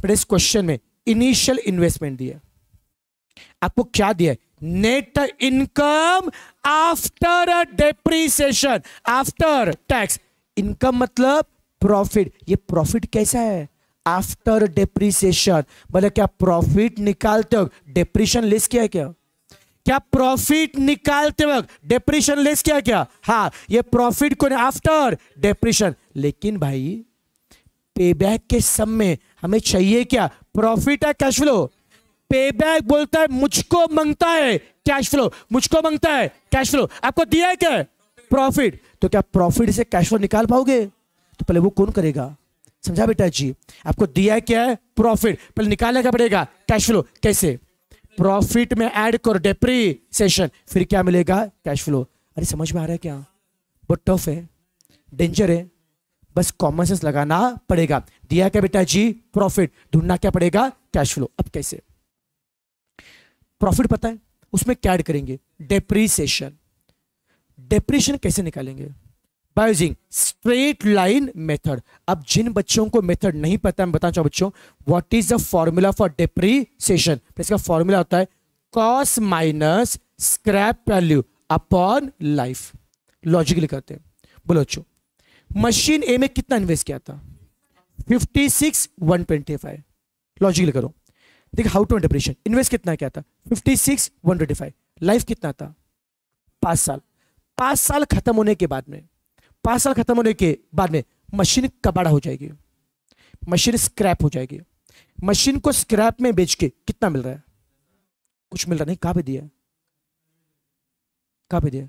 बेटा इस क्वेश्चन में इनिशियल इन्वेस्टमेंट दिया, आपको क्या दिया है? Net income after depreciation, after tax. Income मतलब प्रॉफिट। ये प्रॉफिट कैसा है? After depreciation. बोले क्या प्रॉफिट निकालते वक्त डेप्रीशिएशन लेस किया है क्या? क्या प्रॉफिट निकालते वक्त डेप्रीशिएशन लेस किया क्या? हाँ, ये प्रॉफिट को आफ्टर डेप्रीशिएशन। लेकिन भाई पेबैक के सम में हमें चाहिए क्या? प्रॉफिट है कैश फ्लो? पेबैक बोलता है मुझको मांगता है कैश फ्लो, मुझको मांगता है कैश फ्लो। आपको दिया है क्या? प्रॉफिट। तो क्या प्रॉफिट से कैश फ्लो निकाल पाओगे? तो पहले वो कौन करेगा? समझा बेटा जी? आपको दिया है क्या है? प्रॉफिट। पहले निकालने का पड़ेगा कैश फ्लो। कैसे? प्रॉफिट में ऐड करो डेप्रीसिएशन, फिर क्या मिलेगा? Cash flow. अरे समझ में आ रहा है क्या? बहुत टफ है, डेंजर है, बस कॉमन सेंस लगाना पड़ेगा। दिया क्या बेटा जी? प्रॉफिट। ढूंढना क्या पड़ेगा? Cash flow. अब कैसे? प्रॉफिट पता है, उसमें क्या ऐड करेंगे? डेप्रीसिएशन। डेप्रीसिएशन कैसे निकालेंगे? By using straight line method. अब जिन बच्चों को मेथड नहीं पता, मैं बताना चाहूं बच्चों, what is the formula for depreciation? इसका फॉर्मूला होता है cost minus scrap value upon life. Logically करते हैं। बोलो बच्चों, मशीन ए में कितना इन्वेस्ट किया था? Fifty six one twenty five. Logically करो, देखिए हाउ टू डेप्रीशिएशन। इन्वेस्ट कितना किया था? Fifty six one twenty five. Life कितना था? पांच साल। पांच साल खत्म होने के बाद में पांच साल खत्म होने के बाद में मशीन कबाड़ा हो जाएगी, मशीन स्क्रैप हो जाएगी। मशीन को स्क्रैप में बेच के कितना मिल रहा है? कुछ मिल रहा नहीं। कहां पे दिया? कहां पे दिया?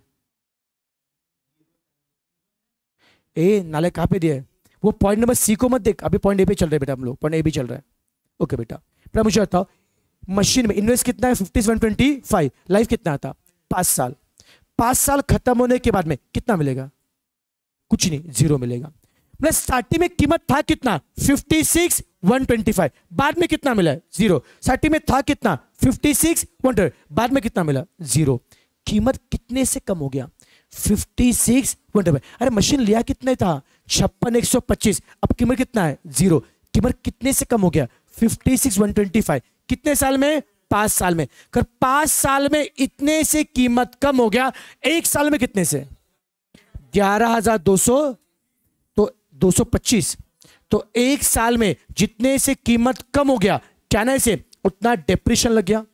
ए नाले कहां पे दिया है? वो पॉइंट नंबर सी को मत देख, अभी पॉइंट ए पे चल रहे बेटा हम लोग, पॉइंट ए भी चल रहा है। ओके बेटा, बेटा मुझे बताओ मशीन में इन्वेस्ट कितना है? Fifty one twenty five. Life कितना था? पांच साल। पांच साल खत्म होने के बाद में कितना मिलेगा? कुछ नहीं, जीरो मिलेगा। मतलब स्टार्टिंग में कीमत था कितना? Fifty six one twenty five. बाद में कितना मिला? जीरो। स्टार्टिंग में था कितना? Fifty six one twenty five. बाद में कितना मिला? जीरो। कीमत कितने से कम हो गया? Fifty six one twenty five. अरे मशीन लिया कितने था? छप्पन एक सौ पच्चीस। अब कीमत कितना है? जीरो। कीमत कितने से कम हो गया? Fifty six one twenty five. कितने साल में? पांच साल में। कर पांच साल में इतने से कीमत कम हो गया, एक साल में कितने से? ग्यारह हजार दो सौ, तो दो सौ पच्चीस। तो एक साल में जितने से कीमत कम हो गया, क्या ना से उतना डेप्रीशिएशन लग गया।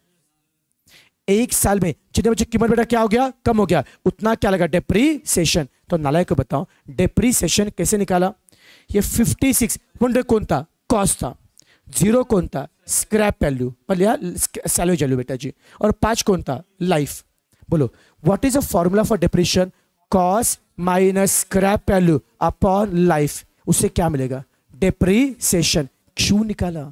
एक साल में जितने बच्चे कीमत बेटा क्या हो गया? कम हो गया, उतना क्या लगा? डेप्रीसिएशन। तो नालायक को बताओ डेप्रीसिएशन कैसे निकाला? ये फिफ्टी सिक्स वन कौन था? कॉस्ट था। जीरो कौन था? स्क्रैप वैल्यू, सैलरी वैल्यू बेटा जी। और पांच कौन था? लाइफ। बोलो what is the formula for depreciation? Cost minus scrap value upon life. उससे क्या मिलेगा? डेप्रीसिएशन। क्यों निकाला?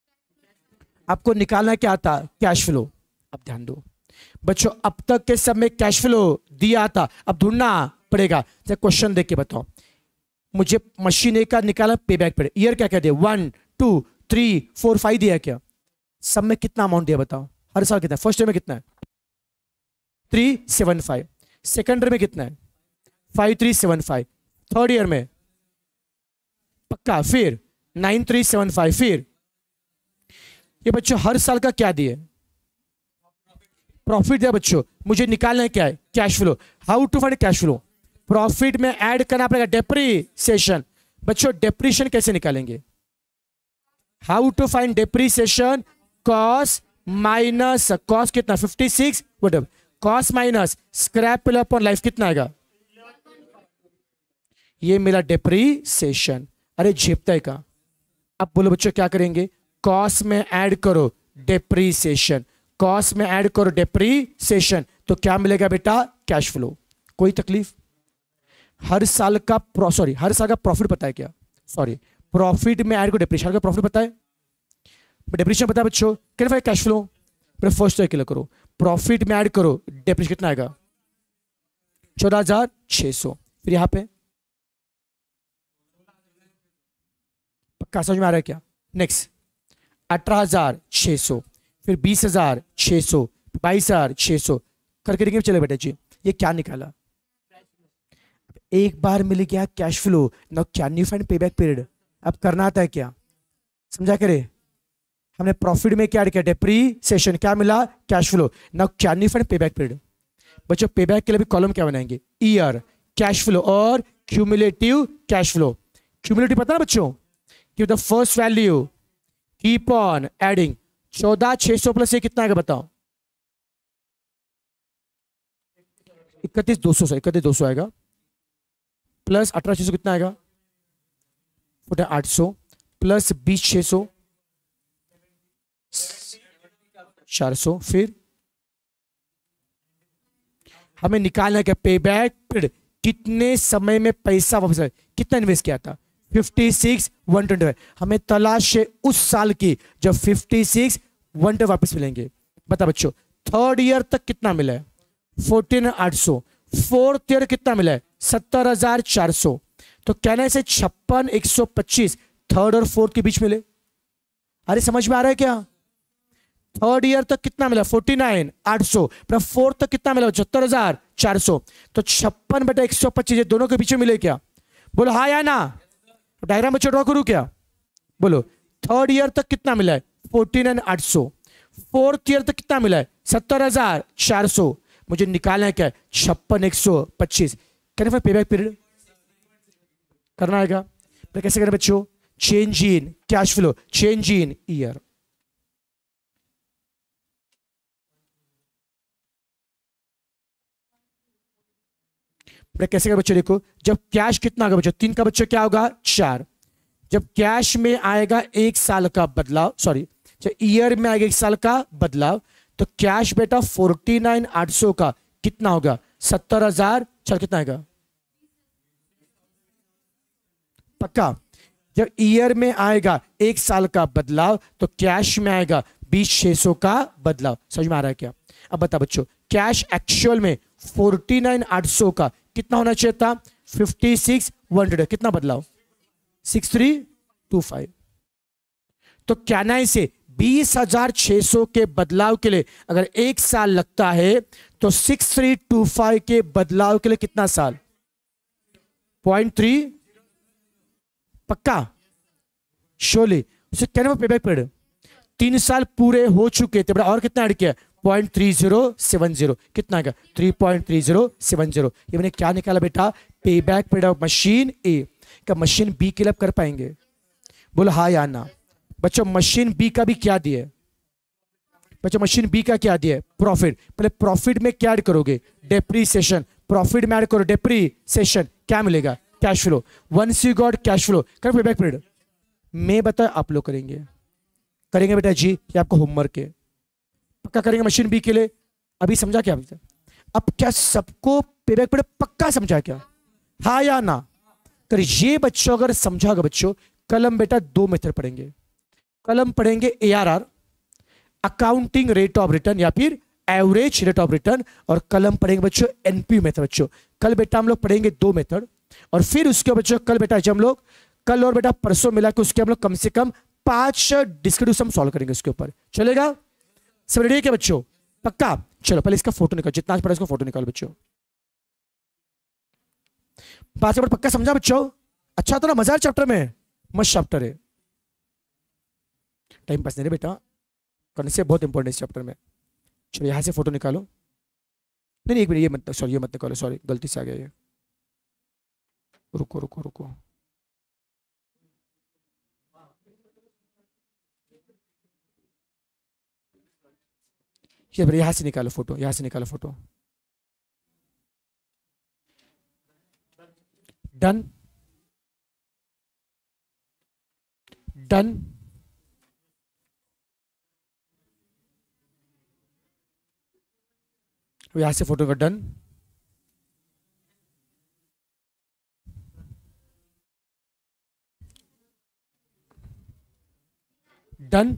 आपको निकालना क्या था? Cash flow. अब ध्यान दो बच्चों, अब तक के सब में कैश फ्लो दिया था, अब ढूंढना पड़ेगा। क्वेश्चन देख के बताओ मुझे, मशीन ए का निकाला पेबैक पड़े, ईयर क्या क्या दिया? One two three four five दिया क्या? सब में कितना अमाउंट दिया बताओ? हर साल कितना? फर्स्ट ईयर में कितना है? Three seven five. Second year में कितना है? Five three seven five. Third year में पक्का, फिर नाइन थ्री सेवन फाइव। फिर ये बच्चों हर साल का क्या दिए? प्रॉफिट दिया बच्चों। मुझे निकालना है क्या है? Cash flow. How to find cash flow? Profit में ऐड करना पड़ेगा डेप्रीसिएशन। बच्चों डेप्रीसिएशन कैसे निकालेंगे? How to find depreciation? Cost minus cost कितना? Fifty six whatever, cost minus scrap value upon life कितना आएगा? ये मिला डेप्रीसिएशन। अरे झेपता है का? अब बोलो बच्चों क्या करेंगे? कॉस्ट में ऐड करो डेप्रीसिएशन, कॉस्ट में ऐड करो डेप्रीसिएशन, तो क्या मिलेगा बेटा? Cash flow. कोई तकलीफ? हर साल का प्रो सॉरी हर साल का प्रॉफिट पता है क्या? सॉरी प्रॉफिट में ऐड करो डेप्रीसिएशन का प्रॉफिट पता है, डेप्रीसिएशन पता है बच्चों। कैसे कैश फ्लो? फर्स्ट तो क्लियर करो, प्रॉफिट में ऐड करो डेप्रीसिएशन कितना आएगा? चौदह हजार छह सौ। फिर यहां पे पक्का समझ में आ रहा है क्या? नेक्स्ट अठारह हजार छह सौ, फिर बीस हजार छह सौ, बाईस हजार छह सौ करके देखिए चले बेटा जी। ये क्या निकाला? एक बार मिल गया cash flow. Now can you find payback period? अब करना आता है क्या? समझा करे? हमने प्रॉफिट में क्या ऐड किया, डेप्रीसिएशन, क्या मिला, cash flow. Now can you find payback period? बच्चों पेबैक के लिए भी कॉलम क्या बनाएंगे, ईयर, कैश फ्लो और क्यूमुलेटिव कैश फ्लो। क्यूमुलेटिव पता ना बच्चों, कि the first value keep on adding. चौदह छह सौ प्लस ये कितना आएगा बताओ, इकतीस दो सौ इकतीस दो सौ आएगा, प्लस अठारह छह सौ कितना आएगा, फोर्टी आठ सौ, प्लस बीस छह सौ चार सौ। फिर हमें निकालना क्या, पे बैक पीरियड, कितने समय में पैसा वापस आए, कितना इन्वेस्ट किया था, फिफ्टी सिक्स वन ट्वेंटी। हमें तलाश है उस साल की जब फिफ्टी सिक्स वन ट्वेंटी वापस मिलेंगे। बता बच्चों थर्ड ईयर तक कितना मिला है, फोर्टीन आठ सौ। फोर्थ ईयर कितना मिला है, सत्तर हजार चार सौ। तो कहना है छप्पन एक सौ पच्चीस थर्ड और फोर्थ के बीच मिले। अरे समझ में आ रहा है क्या? थर्ड ईयर तक कितना मिला, फोर्टी नाइन आठ सौ, फोर्थ तक कितना मिला, पचहत्तर हजार चार सौ। तो छप्पन बटा एक सौ पच्चीस दोनों के पीछे मिले क्या? बोलो हाँ या ना। डायग्राम बच्चों ड्रॉ करूं क्या? बोलो थर्ड ईयर तक कितना मिला है, फोर्टी नाइन आठ सौ। फोर्थ ईयर तक कितना मिला है, सत्तर हजार चार सौ। मुझे निकालना है क्या, छप्पन एक सौ पच्चीस। कहने पेबैक पीरियड करना आएगा। तो कैसे करें बच्चों, change in cash flow, change in year. कैसे करें बच्चों, देखो जब कैश कितना होगा बच्चों, तीन का बच्चों क्या होगा, चार। जब कैश में आएगा एक साल का बदलाव, सॉरी जब ईयर में आएगा एक साल का बदलाव, तो कैश बेटा फोर्टी नाइन आठ सौ का कितना होगा, सत्तर हजार चार, कितना आएगा पक्का। जब ईयर में आएगा एक साल का बदलाव तो कैश में आएगा बीस छह सौ का बदलाव। समझ में आ रहा है क्या? अब बता बच्चों, कैश एक्चुअल में फोर्टी नाइन आठ सौ का कितना होना चाहिए था, फिफ्टी सिक्स वन हंड्रेड। कितना बदलाव, सिक्स थ्री टू फाइव। तो कहना है इसे बीस हजार छह सौ के बदलाव के लिए अगर एक साल लगता है तो सिक्स थ्री टू फाइव के बदलाव के लिए कितना साल, पॉइंट थ्री पक्का शोले। उसे कहने में पेबैक पीरियड तीन साल पूरे हो चुके थे, और कितना ऐड किया, point three zero seven zero. कितना आएगा, three point three zero seven zero. ये मैंने क्या निकाला बेटा, payback period of machine A. क्या मशीन बी के लिए कर पाएंगे? बोलो हाँ या ना। बच्चों मशीन बी का भी क्या दिया, बच्चों मशीन बी का क्या दिया, प्रॉफिट। पहले प्रॉफिट में क्या ऐड करोगे, डेप्रीसिएशन। प्रॉफिट में ऐड करो डेप्रीसिएशन, क्या मिलेगा, cash flow. Once you got cash flow, कर पेबैक पीरियड। मैं बता आप लोग करेंगे, करेंगे बेटा जी, ये आपको होमवर्क है, पक्का करेंगे मशीन बी के लिए। अभी समझा क्या? अब क्या सबको पेबैक पीरियड पक्का समझा क्या, हाँ या ना? कर ये बच्चों अगर समझागा बच्चों, कल हम बेटा दो मेथड पढ़ेंगे। कल हम पढ़ेंगे ARR, accounting rate of return, या फिर एवरेज रेट ऑफ रिटर्न, और कल हम पढ़ेंगे बच्चों एनपी मेथड। बच्चों कल बेटा हम लोग पढ़ेंगे दो मेथड, और फिर उसके बच्चों कल बेटा जब हम लोग कल और बेटा परसों मिला के उसके हम लोग कम से कम पांच डिस्क्रिप्टिव सम सॉल्व करेंगे उसके ऊपर। चलेगा? सब रेडी है क्या बच्चों? पक्का? चलो पहले इसका फोटो निकालो, जितना आज पढ़ा इसका फोटो निकालो बच्चों। पांच चैप्टर पक्का समझा बच्चों? अच्छा तो ना, मजा चैप्टर में, मस्त चैप्टर है, टाइम पास नहीं बेटा, कॉन्सेप्ट बहुत इंपॉर्टेंट है चैप्टर में। चलो यहां से फोटो निकालो। नहीं नहीं एक मिनट, ये मत, सॉरी ये मत निकालो, सॉरी गलती से आ गया ये। रुको रुको रुको, ये यहां से निकालो फोटो, यहां से निकालो फोटो। Done done. यहां से फोटो का डन। Done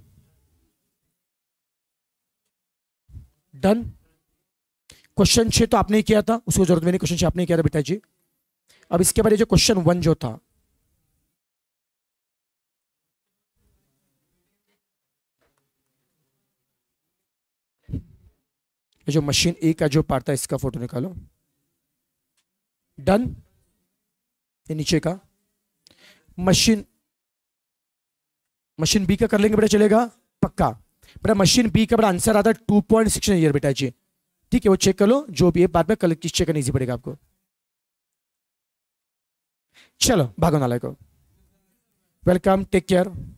done. क्वेश्चन छह तो आपने किया था, उसको जरूरत नहीं, क्वेश्चन छह आपने किया था बेटा जी। अब इसके बाद ये जो क्वेश्चन वन जो था, ये जो मशीन ए का जो पार्ट था इसका फोटो निकालो। डन। ये नीचे का मशीन मशीन बी का कर लेंगे बेटा, चलेगा? पक्का। बेटा मशीन बी का बड़ा आंसर आता है टू पॉइंट सिक्स ईयर बेटा जी, ठीक है वो चेक कर लो, जो भी है बाद में कल किस चेक करना इजी पड़ेगा आपको। चलो भागो नालायक को, वेलकम, टेक केयर।